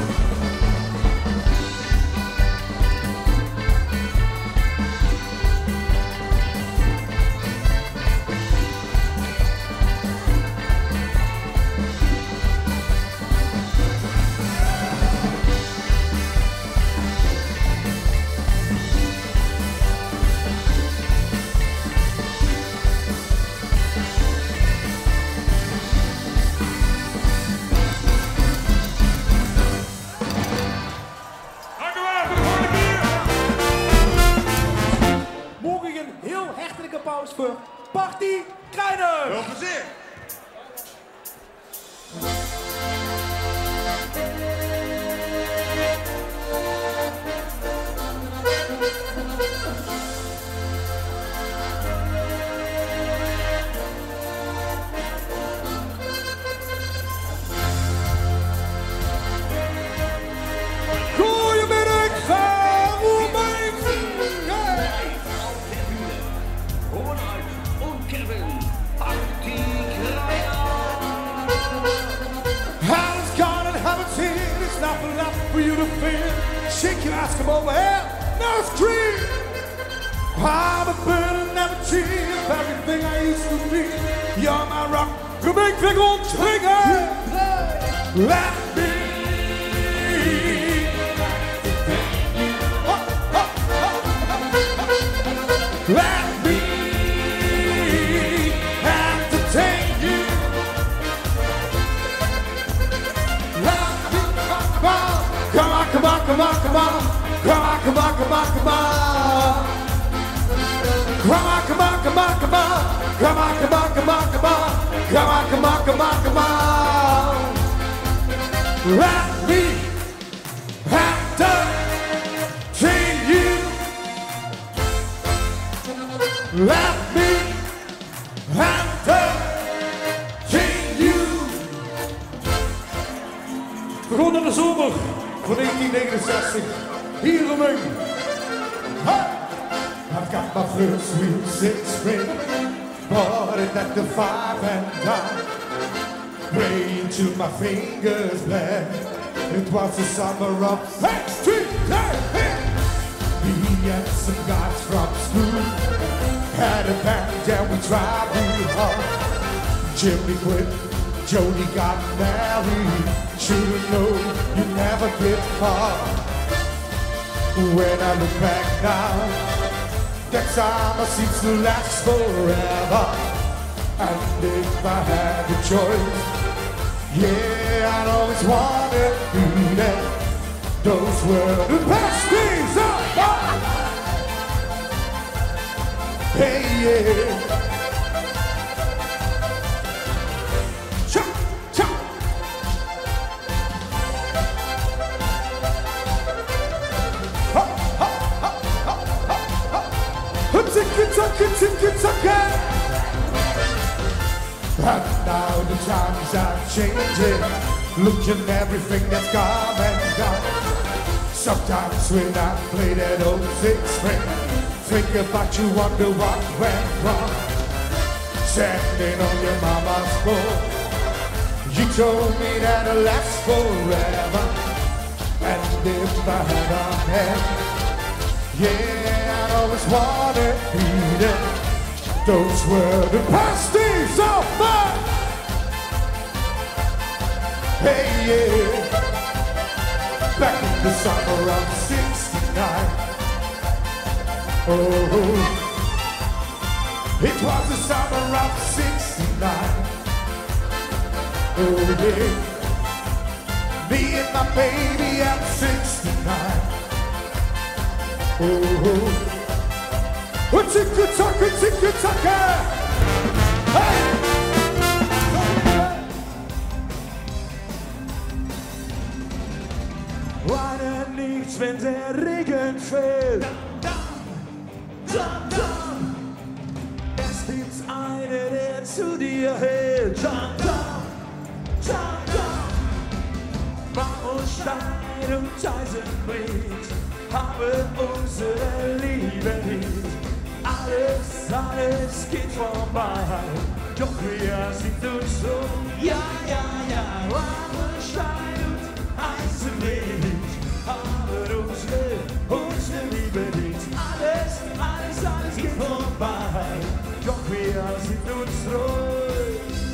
Mogen ik een heel hartelijk applaus voor Party Kruinen. Heel plezier. Goedemiddag, Roemijn. Hands gone and haven't seen. It's not enough for you to feel. Shake your ass, come over here. Now scream. I'm a bird and never cheat of everything I used to be. You're my rock, you make big old trigger. Let me. Let me entertain you. Let me come on, come on, come on, come on, come on, come on, come on, come on, come on. Come on, come on, come on, come on, come on, come on, come on, come on, come on, come on, come on, come on. Let me entertain you. Let me entertain you. We gaan naar de zomer van negentien negenenzestig. Hier in Mung. I've got my first real six string, bought it at the five and dime. Praying till my fingers bled. It was the summer of hey, three, hey, hey. Me and some guys from school had a band and we tried real hard. Jimmy quit, Jody got married. Should've known you never get far. When I look back now, that summer seems to last forever. And if I had a choice, yeah, I'd always wanna be there. Those were the best days of my life. Hey, yeah. Chop, chop. Ha, ha, ha, ha, ha, ha. Tick-a-tock-a, tick-a-tock-a. And now the times are changing. Look at everything that's come and gone. Sometimes when I play that old six string, think about you, wonder what went wrong. Standing on your mama's floor, you told me that it'll last forever. heaven and if I had a hand, yeah, I'd always wanna be there. Those were the best days of mine. Hey, yeah, back in the summer of sixty-nine. Oh, it was the summer of sixty-nine. Oh, yeah, me and my baby at sixty-nine. Oh, oh, tick-a-tock-a, tick-a-tock-a. Hey! Weine nichts, wenn der Regen fällt. Es gibt einen, der zu dir hält. Bau und Stein und Eisenbrett haben unsere Liebe nicht. Alles, alles geht vorbei, doch wir sind uns so. Ja, ja, ja, Bau und Stein und Eisenbrett haben unsere, unsere Liebe nicht. Alles, alles, alles geht vorbei, doch wir sind uns treu.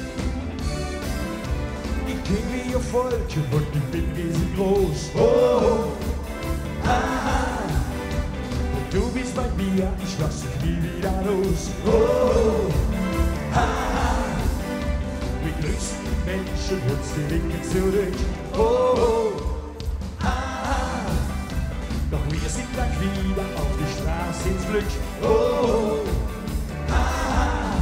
Ich ging wie ein Volk und ich bin riesengroß. Oh, haha. Und du bist bei mir, ich lass dich nie wieder los. Oh, haha. Wir grüßen die Menschen und sie winken zurück. Oh, haha. Doch wir sind gleich wieder auf die Straße ins Glück. Oh, haha.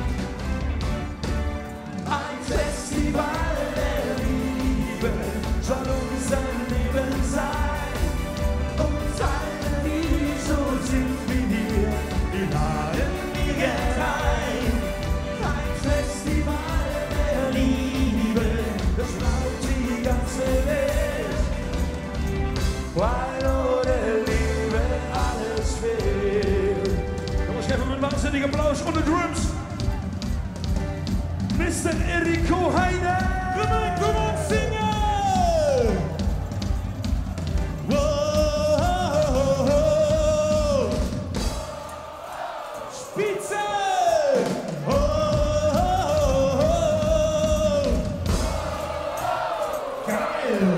Ein Festival der Liebe soll unser Leben sein. Und alle, die so sind wie wir, die laden wir gern ein. Ein Festival der Liebe, das braucht die ganze Welt. Weil ohne Liebe alles fehlt. Komm, ich gebe mir einen wahnsinnigen Applaus und den Drums. Mister Enrico Heine! Come on, come on, singen! Whoa! Spitze! Oh! Geil!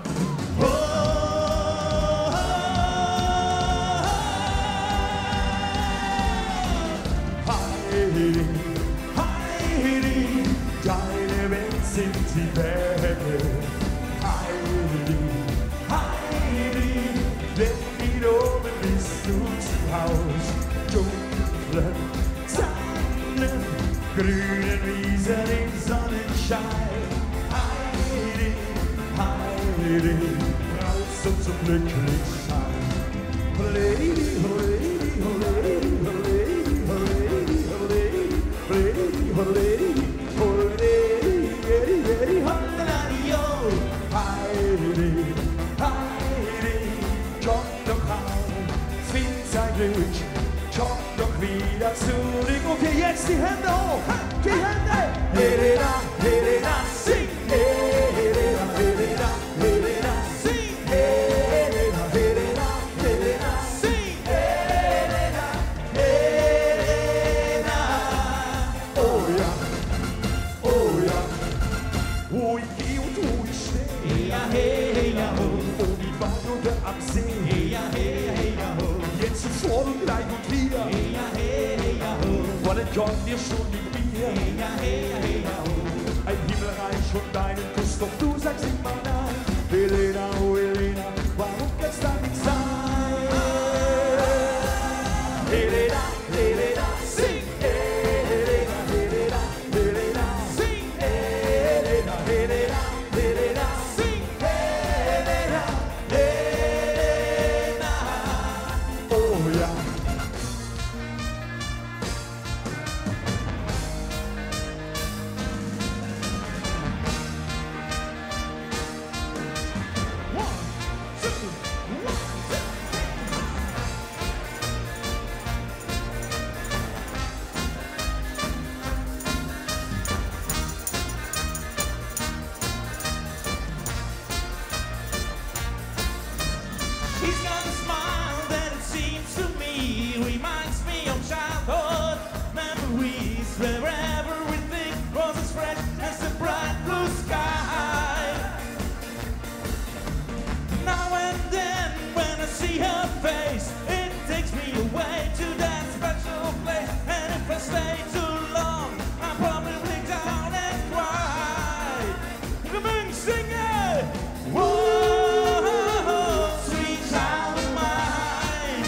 Heidi, Heidi, deine Welt sind die Berge. Heidi, Heidi, wenn du oben bist du zu Haus. Dunkle Tannen, grünen Wiesen im Sonnenschein. Heidi, Heidi, brauchst du zum Glücklichsein. Lady, Lady, Lady, Lady, Lady, Lady, Lady, Lady, Heidi, Heidi, komm doch heim, find dein Glück, komm doch wieder zurück. Okay, jetzt die Hände hoch, die Hände! Helena, Helena, sing! Helena, Helena, Helena, sing! Helena, Helena, Helena, sing! Helena, Helena! Oh ja, oh ja, wo ich geh und wo ich steh. Ja, hey, ja, ho. Und die Bahn oder am See. Ja, hey, hey, ja, ho. Jetzt vor und gleich und hier. Ja, hey, ja, ho. Wollen Gott dir schon mit mir. Ja, hey, hey, ja, ho. Ein Himmelreich und deinen Kuss, doch du sagst immer nein. Helena, oh Helena, warum kann's da nicht sein? Helena, Helena, sing! Helena, Helena, Helena, sing! Helena, Helena, Helena, sing! Helena, Helena, oh ja. smile that it seems to me reminds me of childhood memories where everything was as fresh as the bright blue sky. Now and then when I see her face, it takes me away to that special place. And if I stay too long, I'll probably break down and cry. The moon singing, whoa, sweet child of mine.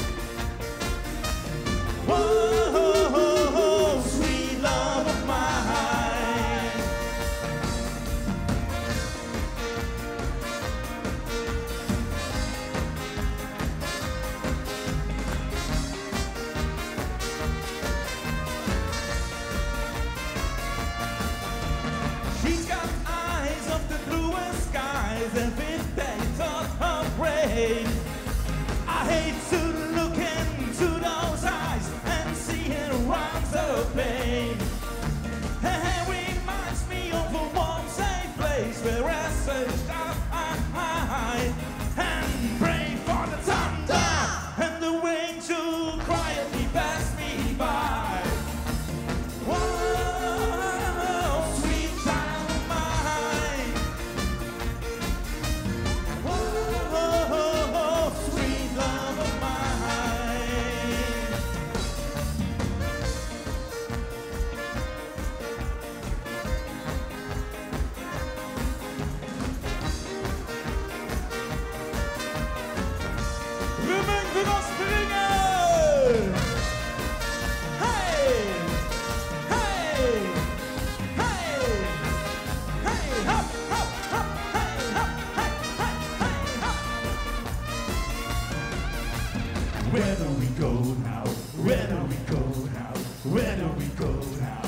Whoa, sweet love of mine. She's got eyes of the bluest skies, and if they thought her brain. I hate to look into those eyes and see it around the pain. It reminds me of a warm, safe place where I searched out high and pray for the thunder and the rain to quietly pass me by. Whoa, sweet child of mine. Whoa, sweet love of mine. We moeten nog springen! Hey! Hey! Hey! Hey! Hop, hop, hop! Hey! Hop, hey! Hey! Hey! Hop! Where do we go now? Where do we go now? Where do we go now?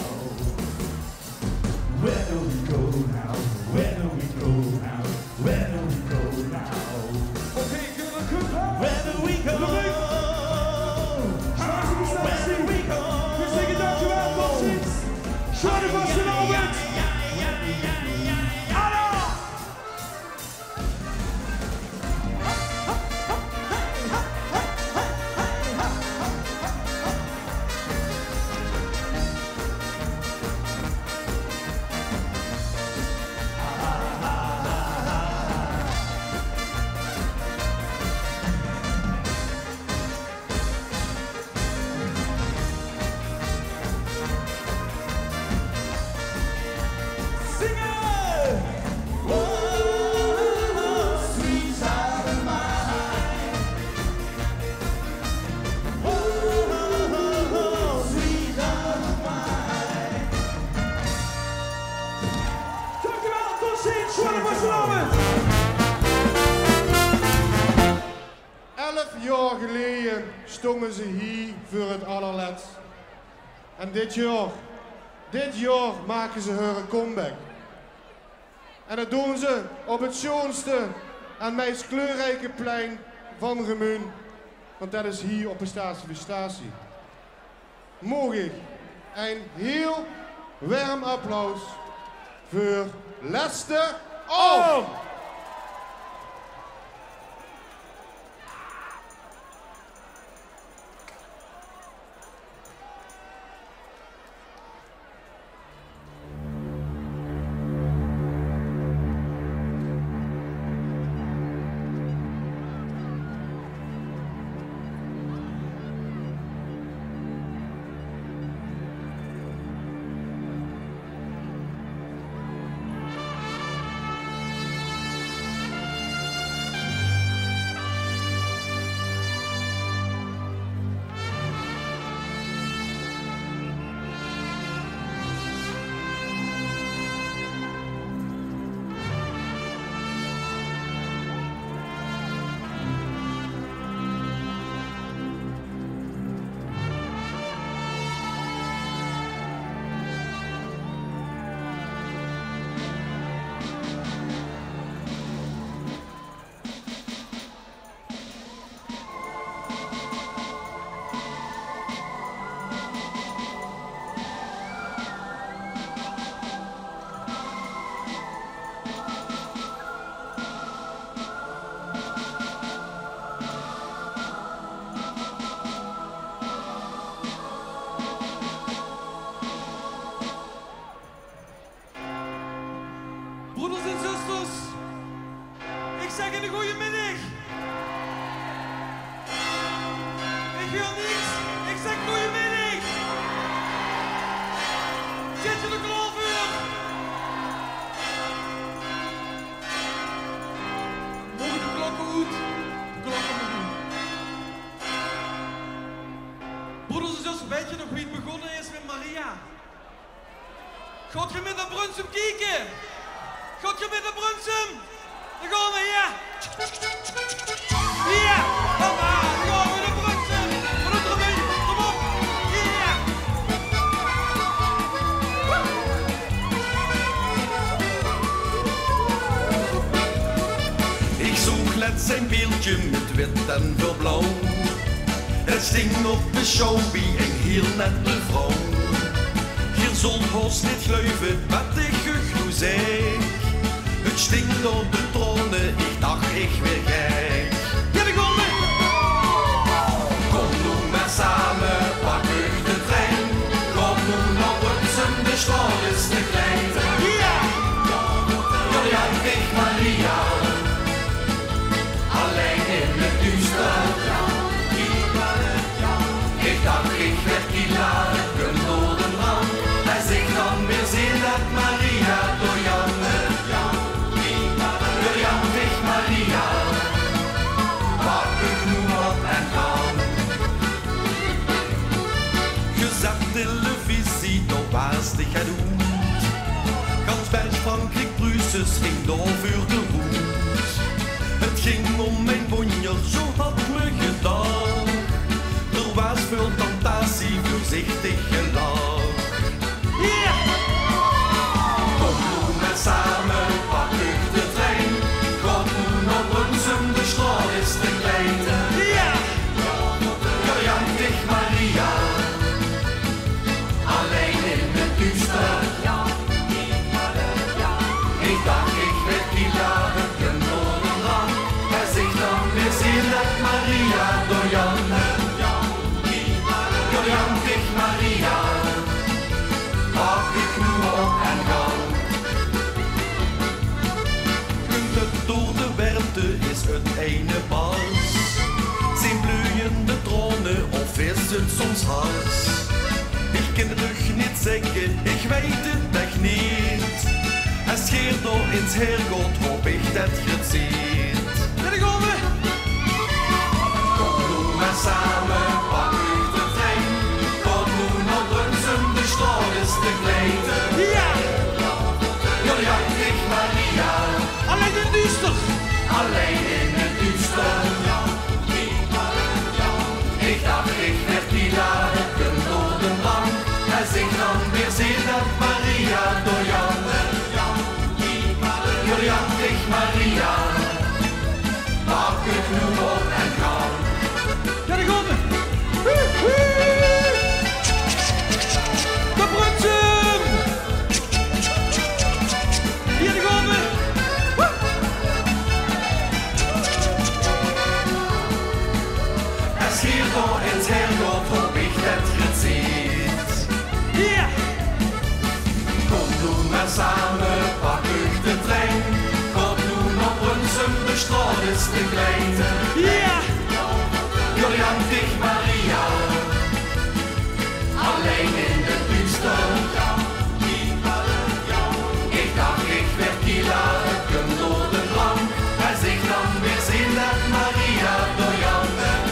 Where do we go now? Where do we go now? Where do we go now? Okay, kunnen we goed Where do we go? Where do we go? We zeggen dankjewel, tot ziens. Sorry voor z'n avond. Elf jaar geleden stonden ze hier voor het allerlaatst. En dit jaar, dit jaar maken ze hun comeback. En dat doen ze op het schoonste en meest kleurrijke plein van Remun. Want dat is hier op de Statie voor Statie. Mogen ik een heel warm applaus voor Lester Oom. zeg een goeiemiddag. Ik wil niets. Ik zeg goeiemiddag. Zit je de klofuur? Mogen de klokken goed? De klokken mogen. Broeders en zussen, weet je nog wie het begonnen is met Maria? Gaat je met naar Brunsum kijken? Gaat je met naar Brunsum? Dan gaan we hier. Hier. Papa, dan gaan we naar Brunsum. Van het erbij. Kom op. Hier. Ik zoek net zijn beeldje met wit en veel blauw. Het sting op de showbie en heel net de vrouw. Hier zult ons niet gluiven wat ik genoeg zeg. Het stinkt op de tronen, ik dacht ik weer gek. Ja, daar kom ik! Kom nu maar samen, pak ik de trein. Kom nu naar Brunsum, de straat is te klein. Ja! Julian, ik Maria. Alleen in het duister. Ik dacht ik werd Kila, een door de man. Hij zegt dan weer zin dat Maria door Jan. Julian, ik Maria. Pak ik nu op en kan. Je zag televisie, dan was het gedoe. Gans België, Frankrijk, Pruisen ging door voor de roet. Het ging om mijn bonjer, zo had me gedaan. Er was veel tentatie, voorzichtig gelach. Ja! Kom nu maar samen, pak ik de trein. Kom nu naar Brunsum, de straat is te klein. Ja! Julian, ik Maria. Alleen in het duister. Ik dacht ik werd Kila, een noordenrand. Hij zegt dan weer zin dat Maria door Jan. Julian, ik Maria. Pak ik nu op en gaan. Kunt het door de warmte is het ene pas. Zijn bloeiende tronen of is het soms hars? Ik kan het toch niet zeggen, ik weet het echt niet. Hij scheert door in het hergot, hoop ik dat je het ziet. Ja, daar gaan we! Kom nu maar samen, pak ik de trein. Kom nu naar Brunsum, de straat is te klein. Ja! Julian, ik Maria. Alleen in het duister. Alleen in het duister. Ik dacht ik werd Kila, een door de man. Hij zingt dan weer zin dat Maria door Jan. Julian, ik Maria. Pak het nu op en gaan. Ja, daar gaan we. Naar Brunsum. Hier gaan we. Er schiert door in het hergot, hoop ik dat je het ziet. Hier. Kom nu maar samen, pak ik de trein. Kom nu naar Brunsum, de straat is te klein. Ja! Julian, ik Maria. Alleen in de duister. Ik dacht ik werd Kila, een door de brand. Hij zegt dan weer zin dat Maria door Jan.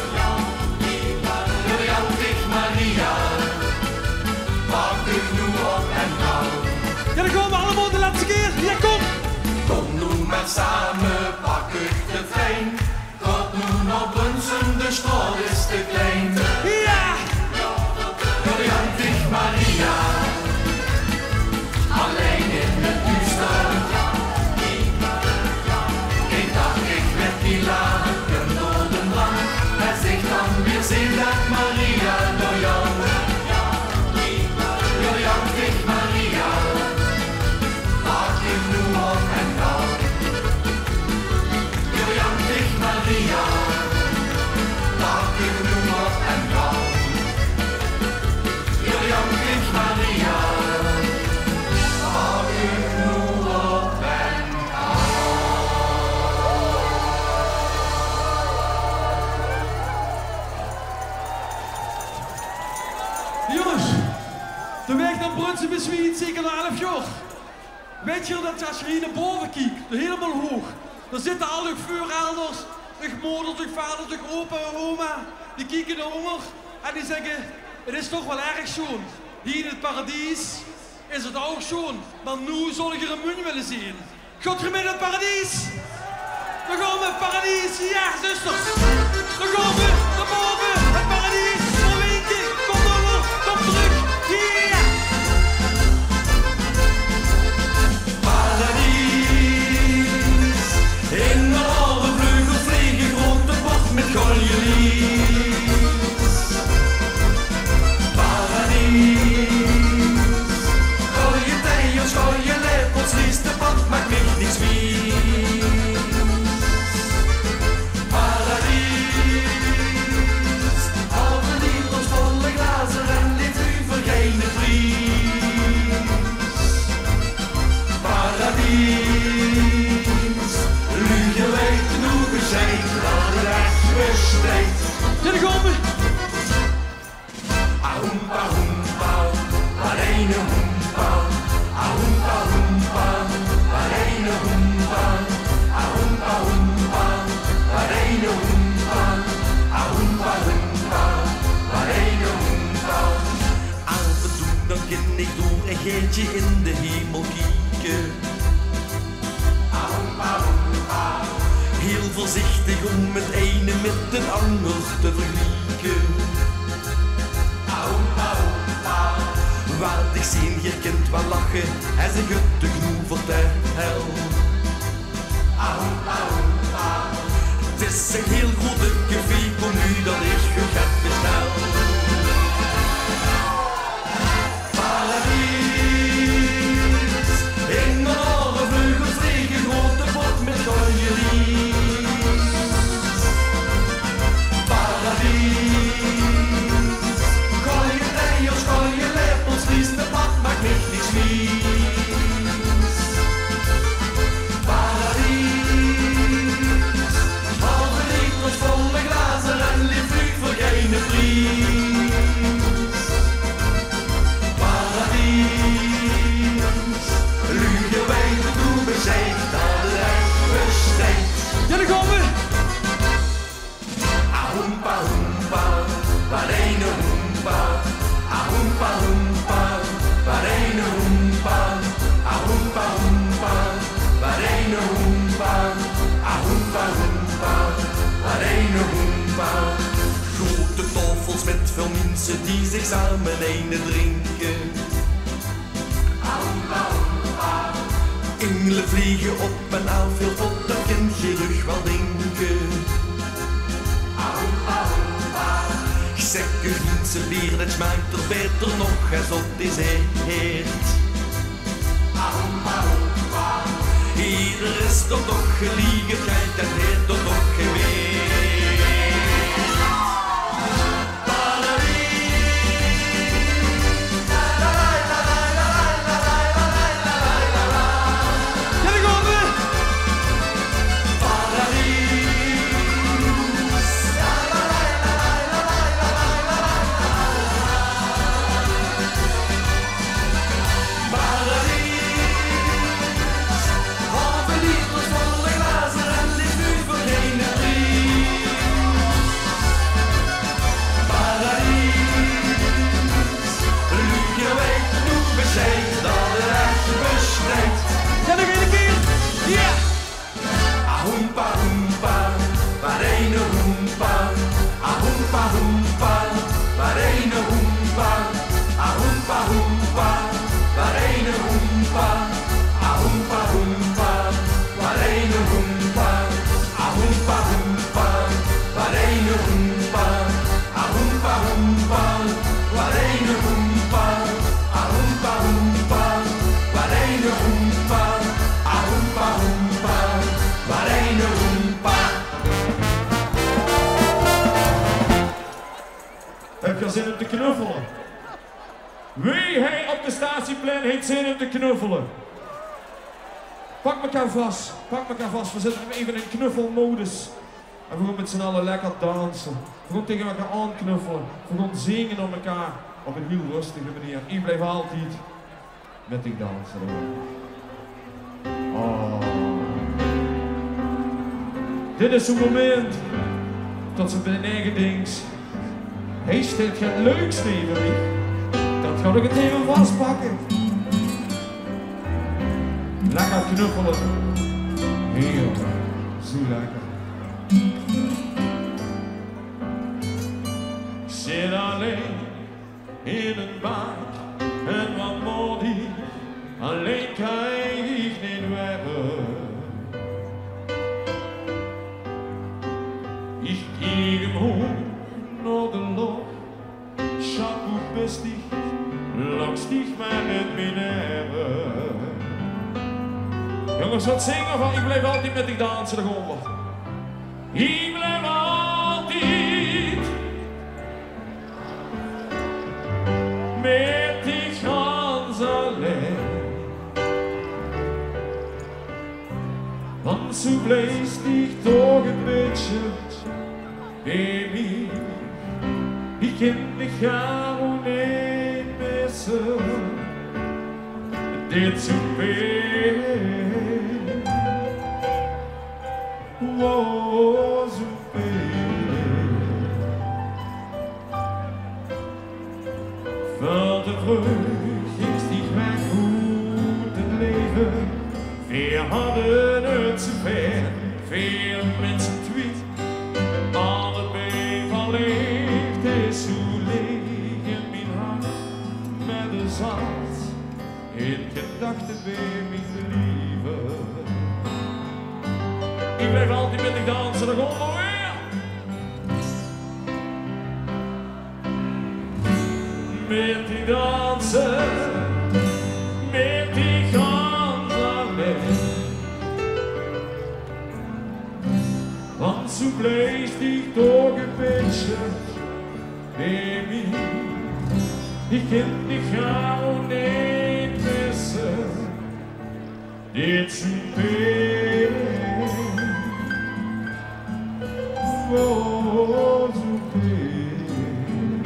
Julian, ik Maria. Pak ik nu op en gaan. Ja, dan gaan we allemaal de laatste keer. Ja, kom! Kom nu maar samen, pak ik de trein. Kom nu naar Brunsum, de straat is te klein. Ja! Julian, ik Brunsum is wie zeker na elf jaar. Weet je dat als je hier naar boven kijkt, helemaal hoog, dan zitten al uw vuurelders, uw moeders, uw vaders, uw opa en oma, die kijken naar onder en die zeggen, het is toch wel erg schoon. Hier in het paradijs is het ook schoon, maar nu zal ik er een munt willen zien. Gaat je mee naar het paradijs? Dan gaan we het paradijs, ja zusters. Dan gaan we naar boven, het paradijs, kom een keer, kom onder, kom terug, hier. Paradijs, in de alle vleugels vliegen grote pot met goljelies. Paradijs, gooie tijgers, gooie lepels, liefste pad maakt mich niks wies. Paradijs, al de lieders volle glazen en dit u voor geen vries. Paradijs, Lüge weet genoeg bezijt, dat de recht bestrijdt. Ja, daar gaan we. Ahoompa, hoompa, pareine hoompa. Ahoompa, hoompa, pareine hoompa. Ahoompa, hoompa, pareine hoompa. Ahoompa, hoompa, pareine hoompa. Af en toe dan kan ik door een geertje in de hemel kijken. Ahoompa, hoompa. Heel voorzichtig om het ene met het ander te vergelijken. Ahoompa, hoompa. Wat ik zie, je kunt wel lachen en ze gut de genoeg voor de hel. Ahoompa, hoompa. Het is een heel grote café, kom nu dat ik je gaat bestellen. Paradijs, in de alle vleugels vliegen grote pot met goljelies. Paradijs, gooie tijgers, gooie lepels, liefste pad maakt mich niks wies. Paradijs, halve liters volle glazen en lief u voor geen prijs. Paradijs, Lüge weet hoe bezijt, dat de recht bestrijdt. Ja, daar gaan we. Ahoompa, hoompa, pareine hoompa. Ahoompa, hoompa, pareine hoompa. Ahoompa, hoompa, pareine hoompa. Ahoompa, hoompa, pareine hoompa. Grote tafels met veel mensen die zich samen ene drinken. Ahoompa, hoompa. Engelen vliegen op en aan veel pot, dat kan je rug wel denken. Ahoompa, hoompa. Zeg je Wiense bier, dat smaakt er beter nog als op deze heert. Ahoompa, hoompa. Hier is toch toch gelegenheid en heert er toch geweest. Ja, nog een keer. Ja. Ahoompa, hoompa, pareine hoompa. Ahoompa, hoompa, pareine hoompa. Ahoompa, hoompa, pareine hoompa. Ahoompa, hoompa, pareine hoompa. Ahoompa, hoompa, pareine hoompa. Ahoompa, hoompa, pareine hoompa. Ahoompa, hoompa, pareine hoompa. Ahoompa, hoompa, pareine hoompa. Heb je zin om te knuffelen? Wie hij op de statieplein heeft zin om te knuffelen? Pak elkaar vast, pak elkaar vast. We zitten even in knuffelmodus. En we gaan met z'n allen lekker dansen. We gaan tegen elkaar aanknuffelen. We gaan zingen op elkaar op een heel rustige manier. Ik blijf altijd met die dansen. Oh. Dit is zo'n moment dat ze bij de eigen dings. Hij steekt het leukste even niet. Dat ga ik het even vastpakken. Lekker knuffelen. Heel, zo lekker. Ik zit alleen in een bank en wat moet ik? Alleen krijg ik niet weg. Ik kijk hem hoog naar de loop. Shampoo bestig, langs dich maar het binnen. Jongens, wat zingen van ik blijf altijd met die dansen de golven. Ik blijf altijd met die gans alleen. Want zo blijft dich toch een beetje bij mij. Ik ken dich gewoon niet missen. Dit zo pijn. Wow, zo pijn. Van de vreugd is die weg goed het leven. We hadden het zo ver, veel mensen tweet. Allebei van leefde is zo leeg in mijn hart met de zand. In gedachten bij mijn lieve. Ik blijf altijd met die dansen, dan gewoon nog weer. Met die dansen, met die gans alleen. Want zo blijft die toch een beetje bij mij. Ik ken die gewoon niet missen. Dit zo pijn. Oh, zo pijn.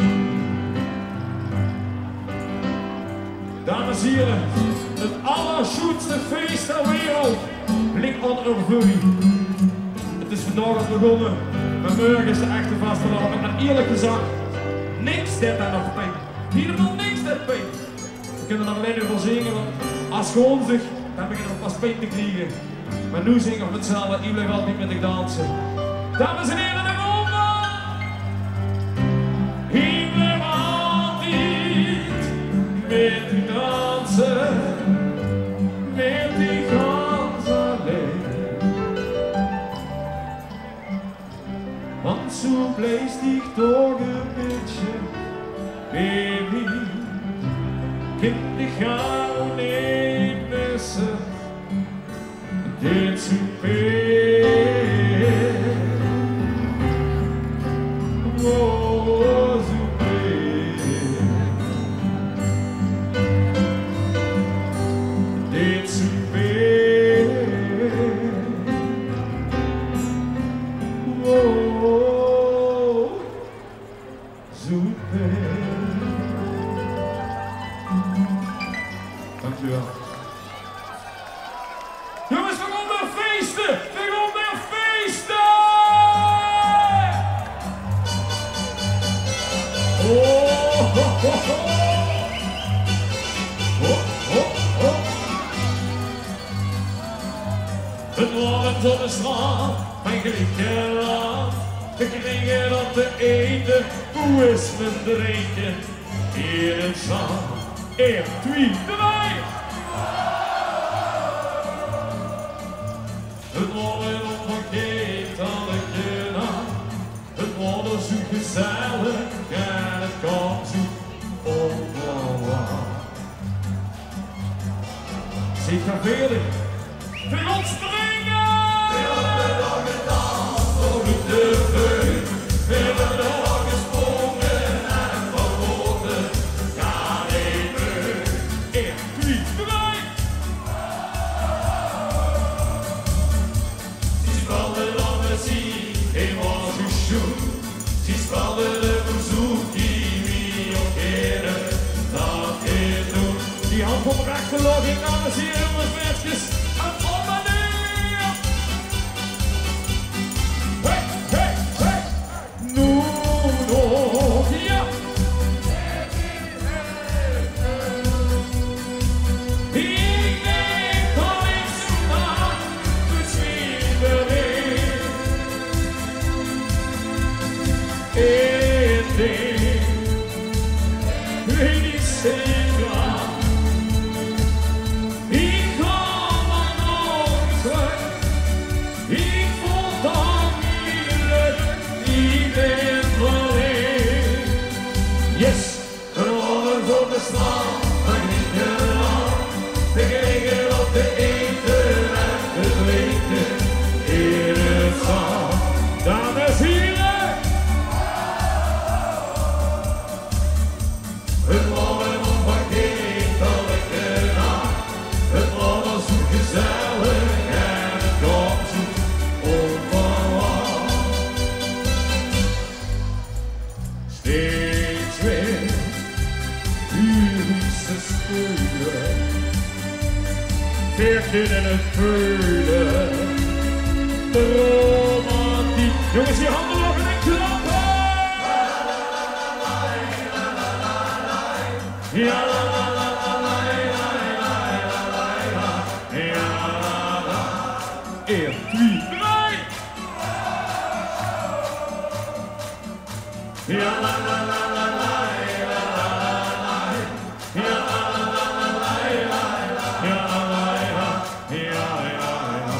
Dames en heren, het allerschoonste feest ter wereld ligt onder een vuur. Het is vandaag begonnen, maar morgen is de echte vastelavond. En eerlijk gezegd, niks dit daar nog pijn. Helemaal niks dit pijn. We kunnen er alleen over zingen, want als gewoon zich, dan beginnen we pas pijn te krijgen. Maar nu zingen we met z'n allen, ik blijf altijd met ik dansen. Dames en heren, de golven! Ik blijf altijd met die dansen, met die gans alleen. Want zo blijft ik toch een beetje bij mij. Kind, ik ga niet missen. Dit zo pijn. Oh, zo pijn. Dit zo pijn. Oh, zo pijn. Dankjewel. Jongens, we gaan weer feesten! We gaan weer feesten! Oh, ho, ho, ho. Ho, ho, ho. Het was op de straat van Griekenland. We kregen op te eten, hoe is men drinken? Hier in zaal. één, twee, drie! Het wordt opgekeken aan de kanaal. Het wordt zo gezellig en het komt zo overal. Zit vervelend. Voor ons springen! We hebben nog gedanst over de vreugd. We hebben nog gesprongen en verloren. Ja, nee, vreugd. één, twee, drie! Et moi je chou, si je parle de vous qui m'y ont. Dat is doen. Die hand op recht zeker. Ik kwam er nooit terug. Ik vond dan niet niet meer verleden. Yes, genomen voor de strand, maar niet gedaan. We kregen op de eten en de drinken in het zand. Dames en heren, het was een onvergetelijke nacht. Het was zo gezellig en het kwam zo onverwacht. Steeds weer uurse spullen, veertien in het veulen, de romantiek. Jongens, die handen nog en klappen! Ja, la la la la la la la la la, ja la la. één, twee, drie! Ja la la la la la la la la, ja la la la la la la, ja la la la, ja ja ja.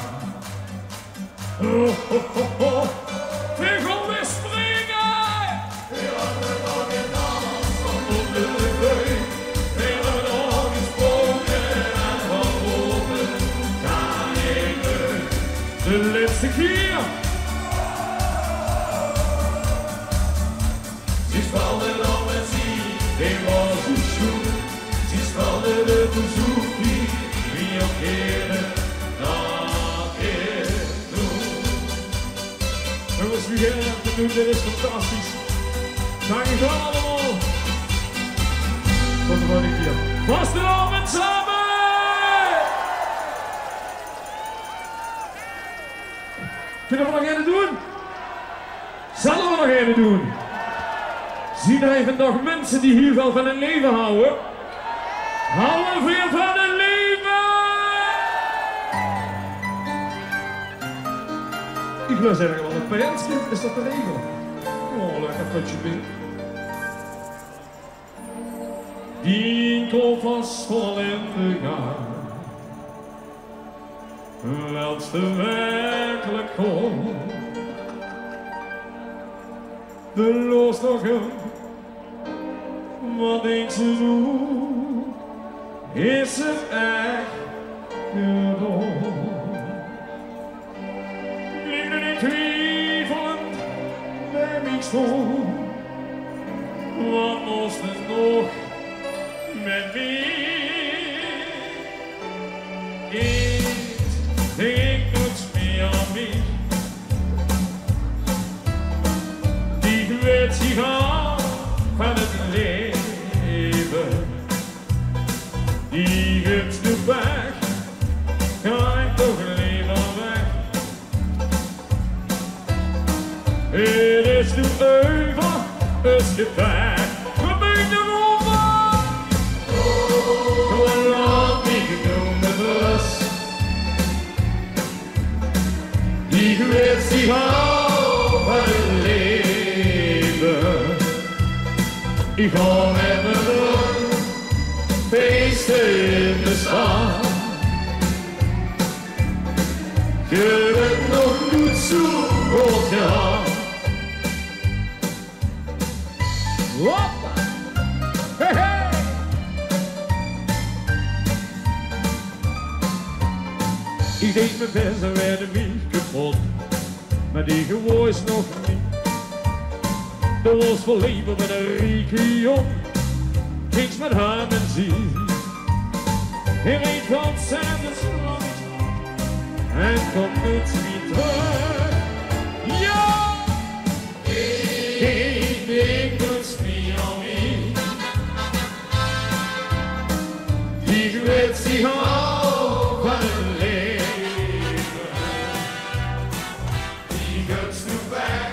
Oh oh oh oh, we gaan weer springen! We gaan weer nog een dans van onder de veul. We hebben nog gesproken en van boven gaan ik uit. De laatste keer! Ze spelden op en zie, ik was zo zoet. Ze spelden de bezoekie, wie ook keren, dat keer doen. Jongens, wie gaan het doen? Dit is fantastisch. Dankjewel allemaal. Tot de volgende keer. Vastelavond samen! Kunnen we nog even doen? Zullen we nog even doen? Zie er even nog mensen die hier wel van hun leven houden. Houden veel van hun leven! Ik wil zeggen, wel een parentskind is dat de regel. Oh, lekker putje binnen. Die kop was vol in de gang. Welks de werkelijk kon. De los nog een, wat ik ze doe, is het echt gedaan. Bleef er niet twijfelend bij mij stond, wat moest het nog met mij? Ik denk niets meer aan mij. Die weet zich al van het leven. Die geeft nu weg, ga ik toch liever weg. Het is nu over, het gevecht. We moeten over. Gewoon laat me genoemd met rust. Die weet zich al van het leven. Ik ga met mijn rug feesten in de stad. Je bent nog goed zo goed gehad. Hoppa! Hey, hey! Ik deed mijn best en werd hem niet kapot, maar die gewoon is nog niet. Dat was voor leven met een rieke jong, niks met haar en zie. Hij reed van Sanders langs en komt nooit meer terug. Ja! Ik denk niets meer aan mij. Die weet zich al van het leven. Die gaat nu weg.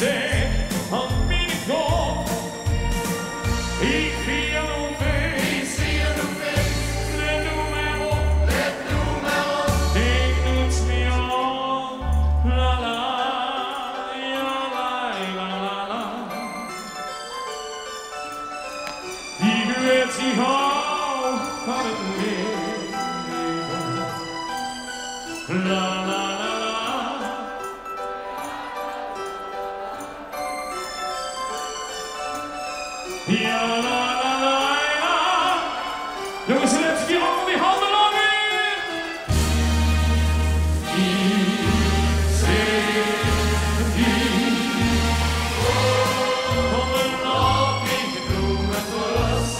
zeg aan mijn God. Ik vier nog feest, let nu maar op, ik doet's me al, la la, ja la la la la. Die geurt zich hou van het leven, la la la la. Ja la la la la. Jongens, let je allemaal die handen lang weer. Ik zeg die van de nacht in de bloemen was.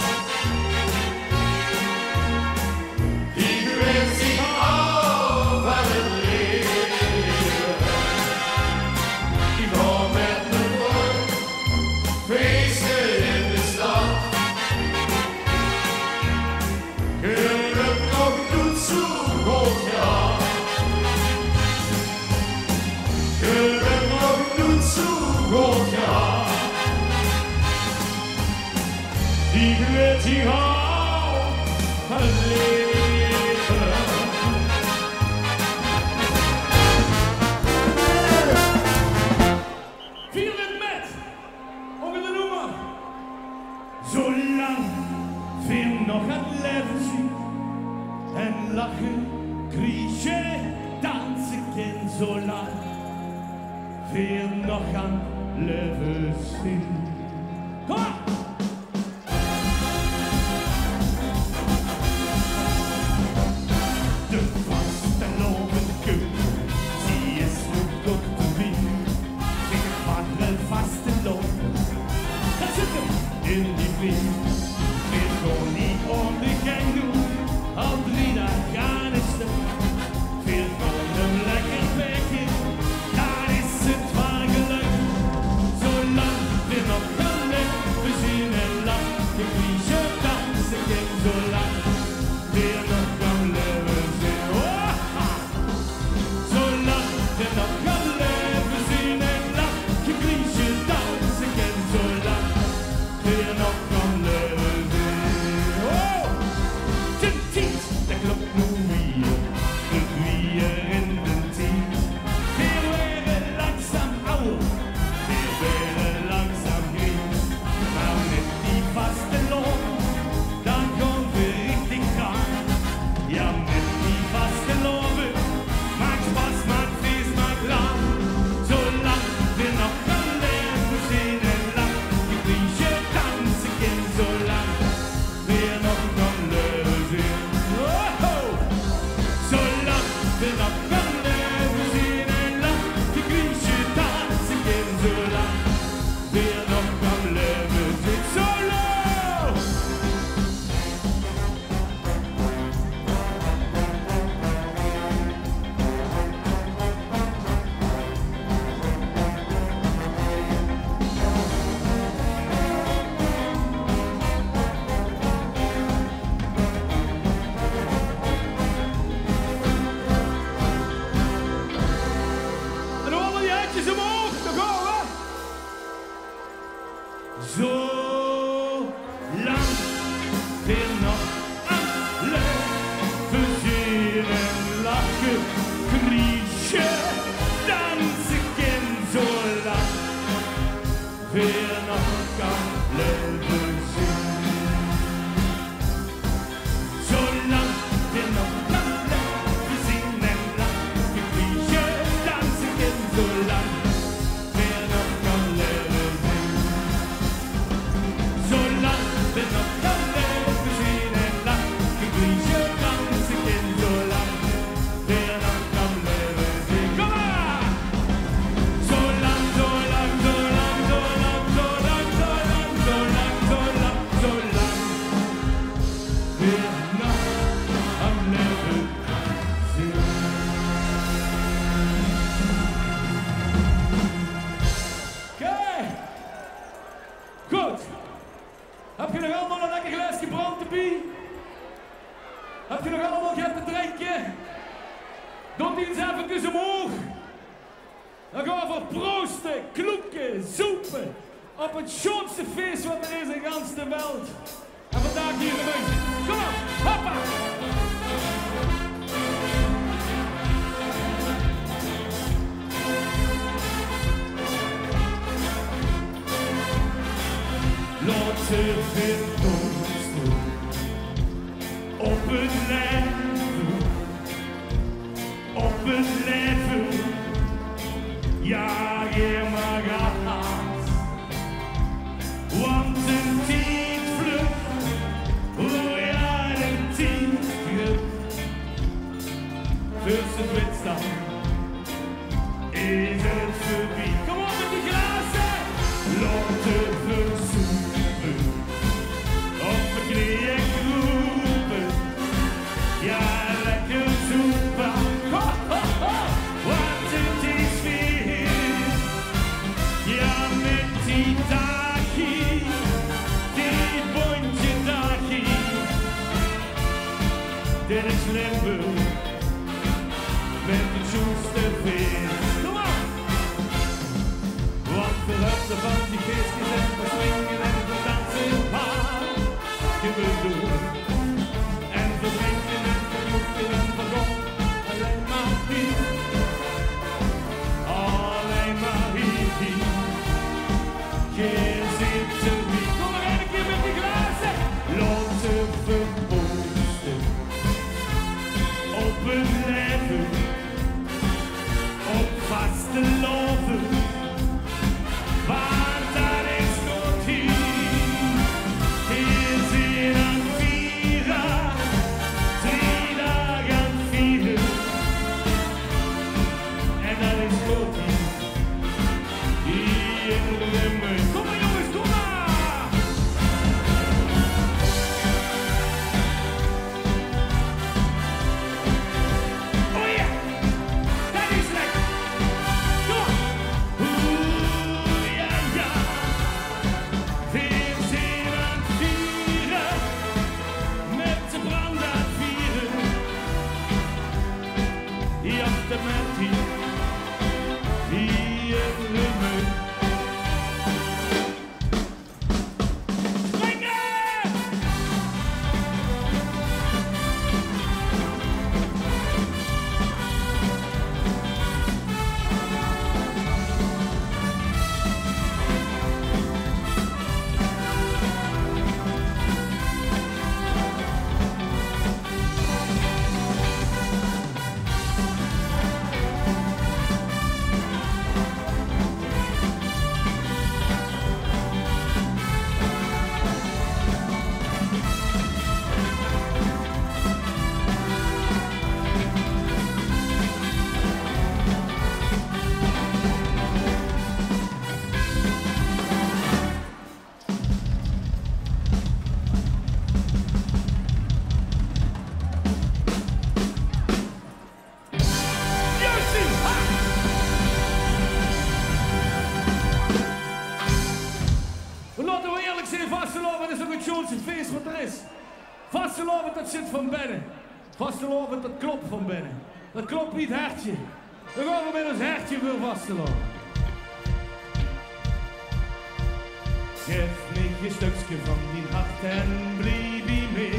Die gewend zich al van het leven. Ik ga met mijn volk feesten in de stad. Kunnen nog doet zo goed, ja. Kunnen nog doet zo goed, ja. Die gewend die hou van het leven. Vier het met, om het te noemen. Zolang veel nog het leven zien en lachen, kriechen, dansen kind. Zolang veel nog aan leven zien. Kom maar! De vaste lopen keuken, zie is nu goed te winnen. Ik maak wel vaste lopen, dat zit hem in die vriend. Ik kon niet om de gang doen, al drie dagen aan is het. Veel van hem lekker wekken, daar is het waar geluk. Zolang we nog gaan we zien en lachen, de vliegen dansen geen zolang. Weer nog gaan leven zien, oh, zolang we nog gaan leven zien en lachen, de vliegen dansen geen zolang. Weer nog gaan leven zien, oh. Tien, tien, de klok nu weer, de weer in de tien. Weer werden langzaam ouder, weer werden langzaam green. Maar met die vaste loop, dan gaan we richting gaan. Ja, met die vaste lopen, maakt pas, maakt feest, maakt lang. Zolang we nog gaan leven zien en lachen, die vliegen dansen kind, zolang weer nog gaan leven zien. Oh, oh. Zolang we nog gaan leven zien en lachen, die vliegen dansen kind, zolang weer nog gaan leven zien. Solo! En dan allemaal die handjes omhoog, dan gaan we. Zo lang weer nog aan leven zien en lachen, kriechen, dansen kind, zolang weer nog kan leven zien. Zolang weer nog kan leven zien en lachen, kriechen, dansen kind, zolang weer nog kan leven zien. Zolang we nog kan leven zien en lachen, kriechen, dansen kind, zolang weer nog kan leven zien. Kom maar! Zolang, zolang, zolang, zolang, zolang, zolang, zolang, zolang, zolang weer nog kan leven zien. Dan gaan we proosten, kloeken, zoepen. Op het schoonste feest wat er is in gans de wereld. En vandaag hier in München. Kom op, hoppa! Laat ze met ons doen. Op het leven. Op het leven. Ja, je mag haast. Want een tijd vlucht. Oh ja, een tijd vlucht. Tussen het staan is het voorbij. Kom op met die glazen. Laat het verzoeken. Op mijn knieën groepen. Ja, lekker zoeken. Ho, ho, ho. Want het is weer. Ja, met die dagie. Die bondje dagie. Dit is Limburg. Met het zoetste feest. Kom op! Wat verhutten van die feestjes en de swingen en de dansen paar. Gebeurt en verdrinken en verjoeken en vergon. Alleen maar hier. Alleen maar hier. Geen zitten wie. Kom nog een keer met die glazen. Laat ze verposten. Op een leven. Op vaste loven. Want dat is goed hier. Hier zijn aan vieren. Drie dagen vieren. En dat is goed hier. Hier in Limburg. Kom maar jongens, kom maar! Oh ja! Dat is lekker! Kom op! Oeh, ja, ja! Weer zijn aan het vieren. Met de brand aan het vieren. Ja, de met hier. Hier in Limburg. Laten we eerlijk zijn, vastelovend is ook het schoonste feest wat er is. Vastelovend, dat zit van binnen. Vastelovend, dat klopt van binnen. Dat klopt niet hartje. We gaan met ons hartje voor vastelovend. Geef me een stukje van die hart en blijf bij mij.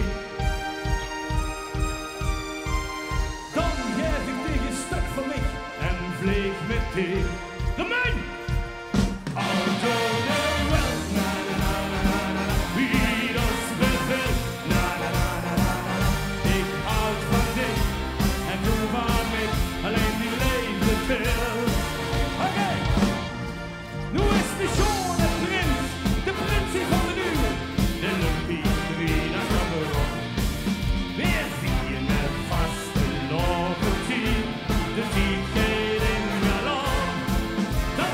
Dan geef ik tegen een stuk van mij en vlieg met thee. De man! Auto de wel, na na na na na na. Wie dat bevel, na na na na na na. Ik houd van dich en doe maar mee, alleen die leven veel. Oké, nu is de show de prins, de prinsie van de uur. De lumpie drie naar Cameron. Weer vier met vaste lopen team, de team gaat in galop. Dat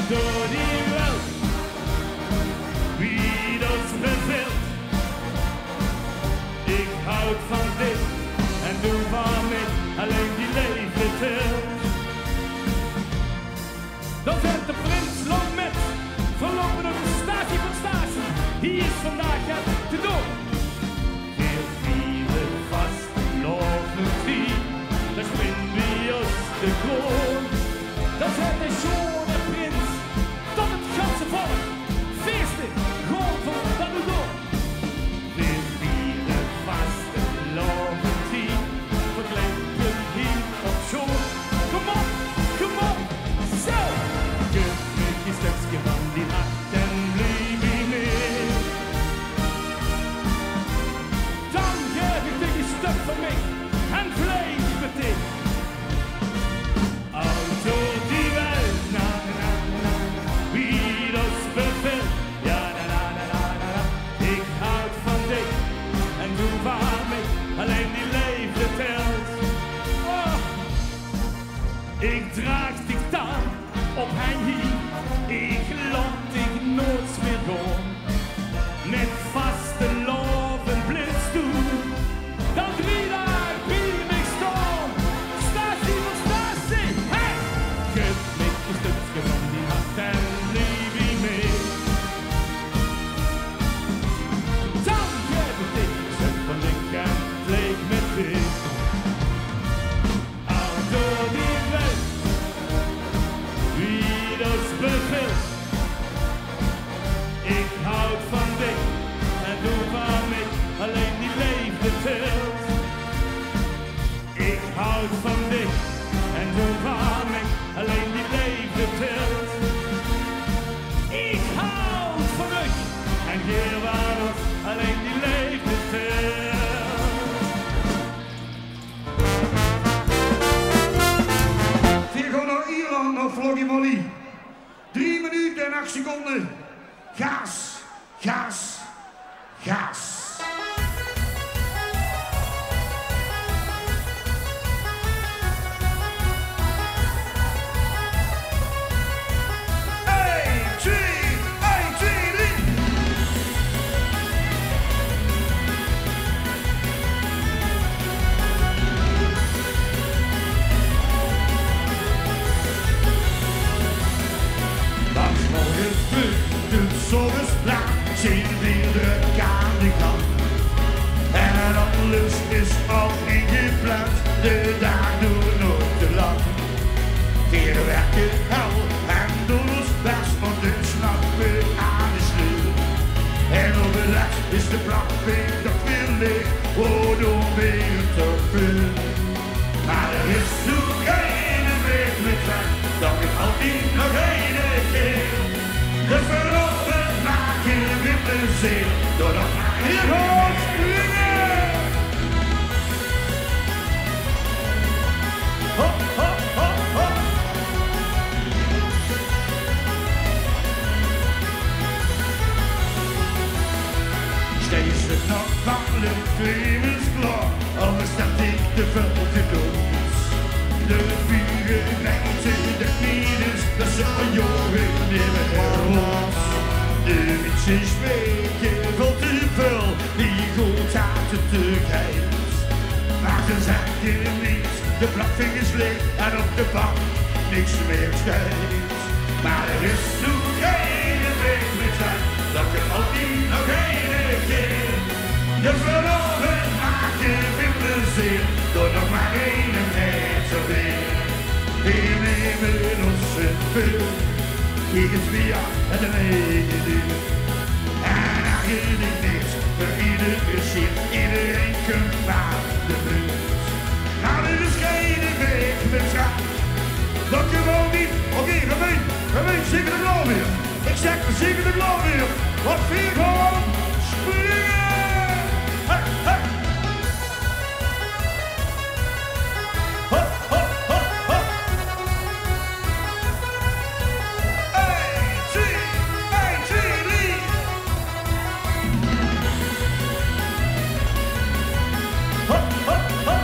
door die welt, wie dat beveelt. Ik houd van dit en doe van mij, alleen die leven telt. Dan zet de prins lang met, verlopen op de statie van statie. Hier is vandaag het te doen. Weer vieren vast nog een team, dat springt bij ons de kroon. Dan zet de schone prins tot het ganse volk. Feesten, gewoon voor dat we doen. Weer vieren vast nog een team, verklempen hier op schoon. Kom op, kom op, zo! Geef me een stukje van die nacht en blijf ik mee. Dan geef ik dit een stuk van mij en vlees meteen. Auto die welt, na na na na, wie dat beveelt. Ja na na na na na na, ik houd van dich en doe van mij, alleen die leven telt. Oh, ik draag dich dan op hen hier, ik laat dich nooit meer gaan. Met vaste loven blitz toe, dan drie daar bij mij staan. Statie voor statie, hey! Geef mij een stukje van die nacht en leef ik mee. Dan geef ik dich een stuk van dik en leef met dich. Al door die welt, wie dat beveelt. Ik houd van dich en doe van mij, alleen die leven telt. Ik houd van dich en doe van mij, alleen die leven telt. Ik houd van dich en geef aan ons, alleen die leven telt. We gaan naar Ierland, naar Floggy Molly. Drie minuten en acht seconden. Gas, gas, gas. Eén, twee, één, twee, drie. Dat is mooie vuur, de zon is blauw, zien weer de kant. En alles is al ingepland, de dag doen nooit te lang. Weer werken hel en doen ons best, want de snappen aan de sleur. En op de les is de brandweer dat weer leeg, oh dan ben je te veel. Maar er is nog geen weg meer terug, dat ik altijd nog één keer. De verloren maken weer plezier, doordat maar je hoofd springen. Ho, ho, ho, ho. Steeds het nog makkelijk, twee is klaar, anders staat ik de veld te dood. De vieren wijzen de minus, dat ze een jongen nemen herrond. De fietsers spreken veel te veel, die goed uit de tugheid. Maar ze zeggen niet, de plakvingers leeg en op de bank niks meer schijnt. Maar er is nog geen weg meer zijn, dat ik altijd nog één keer. De verloren maken weer plezier, door nog maar één net zo weer. We nemen ons een veel, ik het via het negen uur. En eigenlijk niks, voor iedere shit, iedereen kunt naar de buurt. Maar er is geen weg meer zijn, dat gewoon niet. Oké, gemeen, gemeen, zingen de blauw weer. Ik zeg, we zingen de blauw weer. Wat vier gewoon springen! Hey, hey! Ho, ho, ho, ho! één, twee, één, twee, drie! Ho, ho, ho!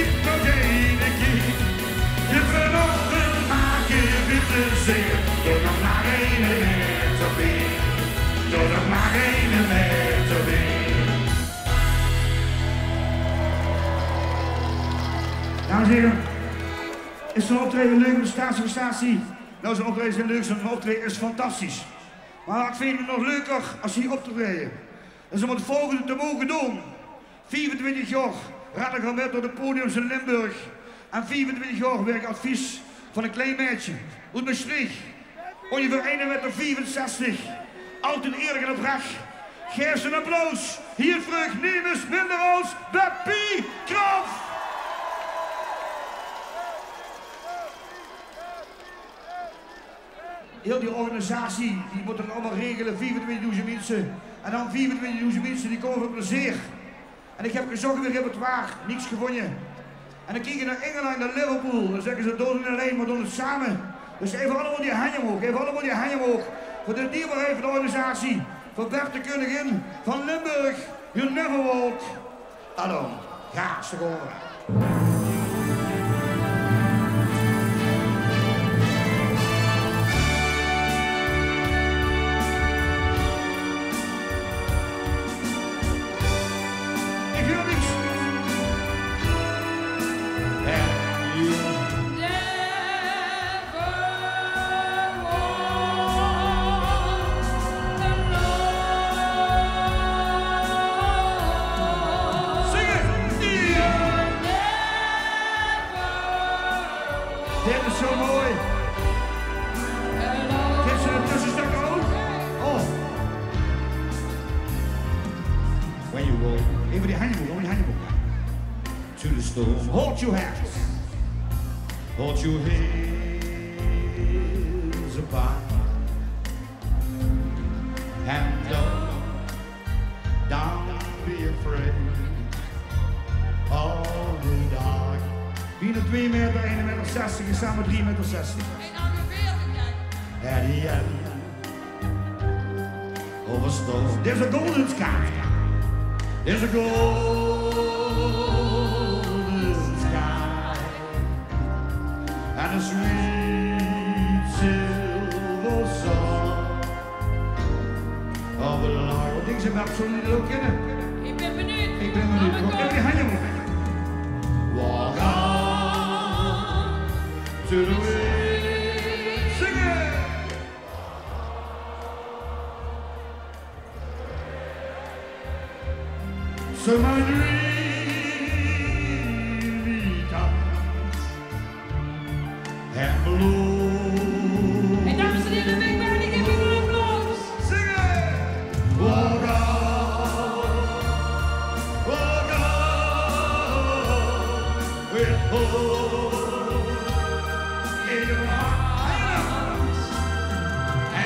nog één keer. Je vanochtend maak je witte zeer. Doe nog maar één met op weer. Doe nog maar één met op weer. Dames en heren, is zo'n optreden leuk met statie voor statie? Nou, zo'n optreden is leuk, zo'n optreden is fantastisch. Maar ik vind het nog leuker als hier op te treden. Dus om het volgende te mogen doen. vierentwintig jaar raad ik al met door de podiums in Limburg. En vierentwintig jaar werk ik advies van een klein meisje. Uit Maastricht. Ongeveer één meter vierenzestig. Altijd eerlijk en oprecht. Geef ze een applaus. Hier terug, Nemes Minderals, Beppie Kraf. Heel die organisatie, die moet het allemaal regelen, vierentwintigduizend mensen. En dan vierentwintigduizend mensen die komen voor plezier. En ik heb gezocht in het repertoire, niets gevonden. En dan kijk je naar Engeland, naar Liverpool, dan zeggen ze doen het niet alleen, maar doen het samen. Dus even allemaal die handen omhoog, even allemaal die handen omhoog. Voor de dierbaarheid van de organisatie, voor Bert de Koningin van Limburg, You Never Walk Alone. Ja, ze horen. Dit is zo mooi. Geef ze een tussenstuk ook. Oh. When you roll. Even die handen omhoog, die handen omhoog. To the storm. Hold your hands. Hold your hands apart. And don't, don't be afraid of the dark. Wie er twee meter, één meter zestig en samen drie meter zestig. At the end of a storm, there's a golden sky. There's a golden sky and a sweet silver song of the Lord. Wat denk je met absoluut ook kennen? Ik ben benieuwd. Ik ben benieuwd. Kom even die handen op. Walk on to the wind. Sing it! So my dream becomes and blue. Hey, dames en heren, Big Bernie, geef me een applaus. Sing it! Walk on, walk on with hope in your arms and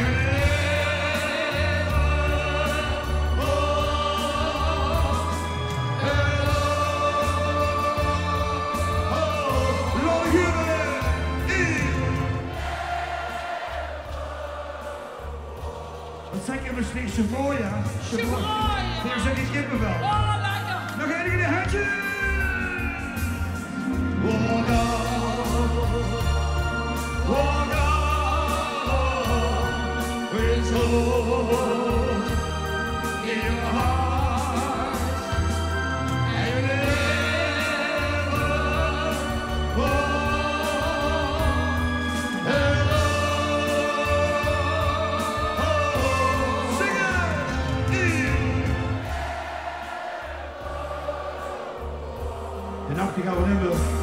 wat zeg je misschien? Chevrolet, ja? Chevrolet. Daar zeg ik kippenvel. Oh, lekker. Nog één keer de handje. Walk on, walk on, with hope in your heart, and you never walk alone. Sing it! De nacht die gaan we Limburg.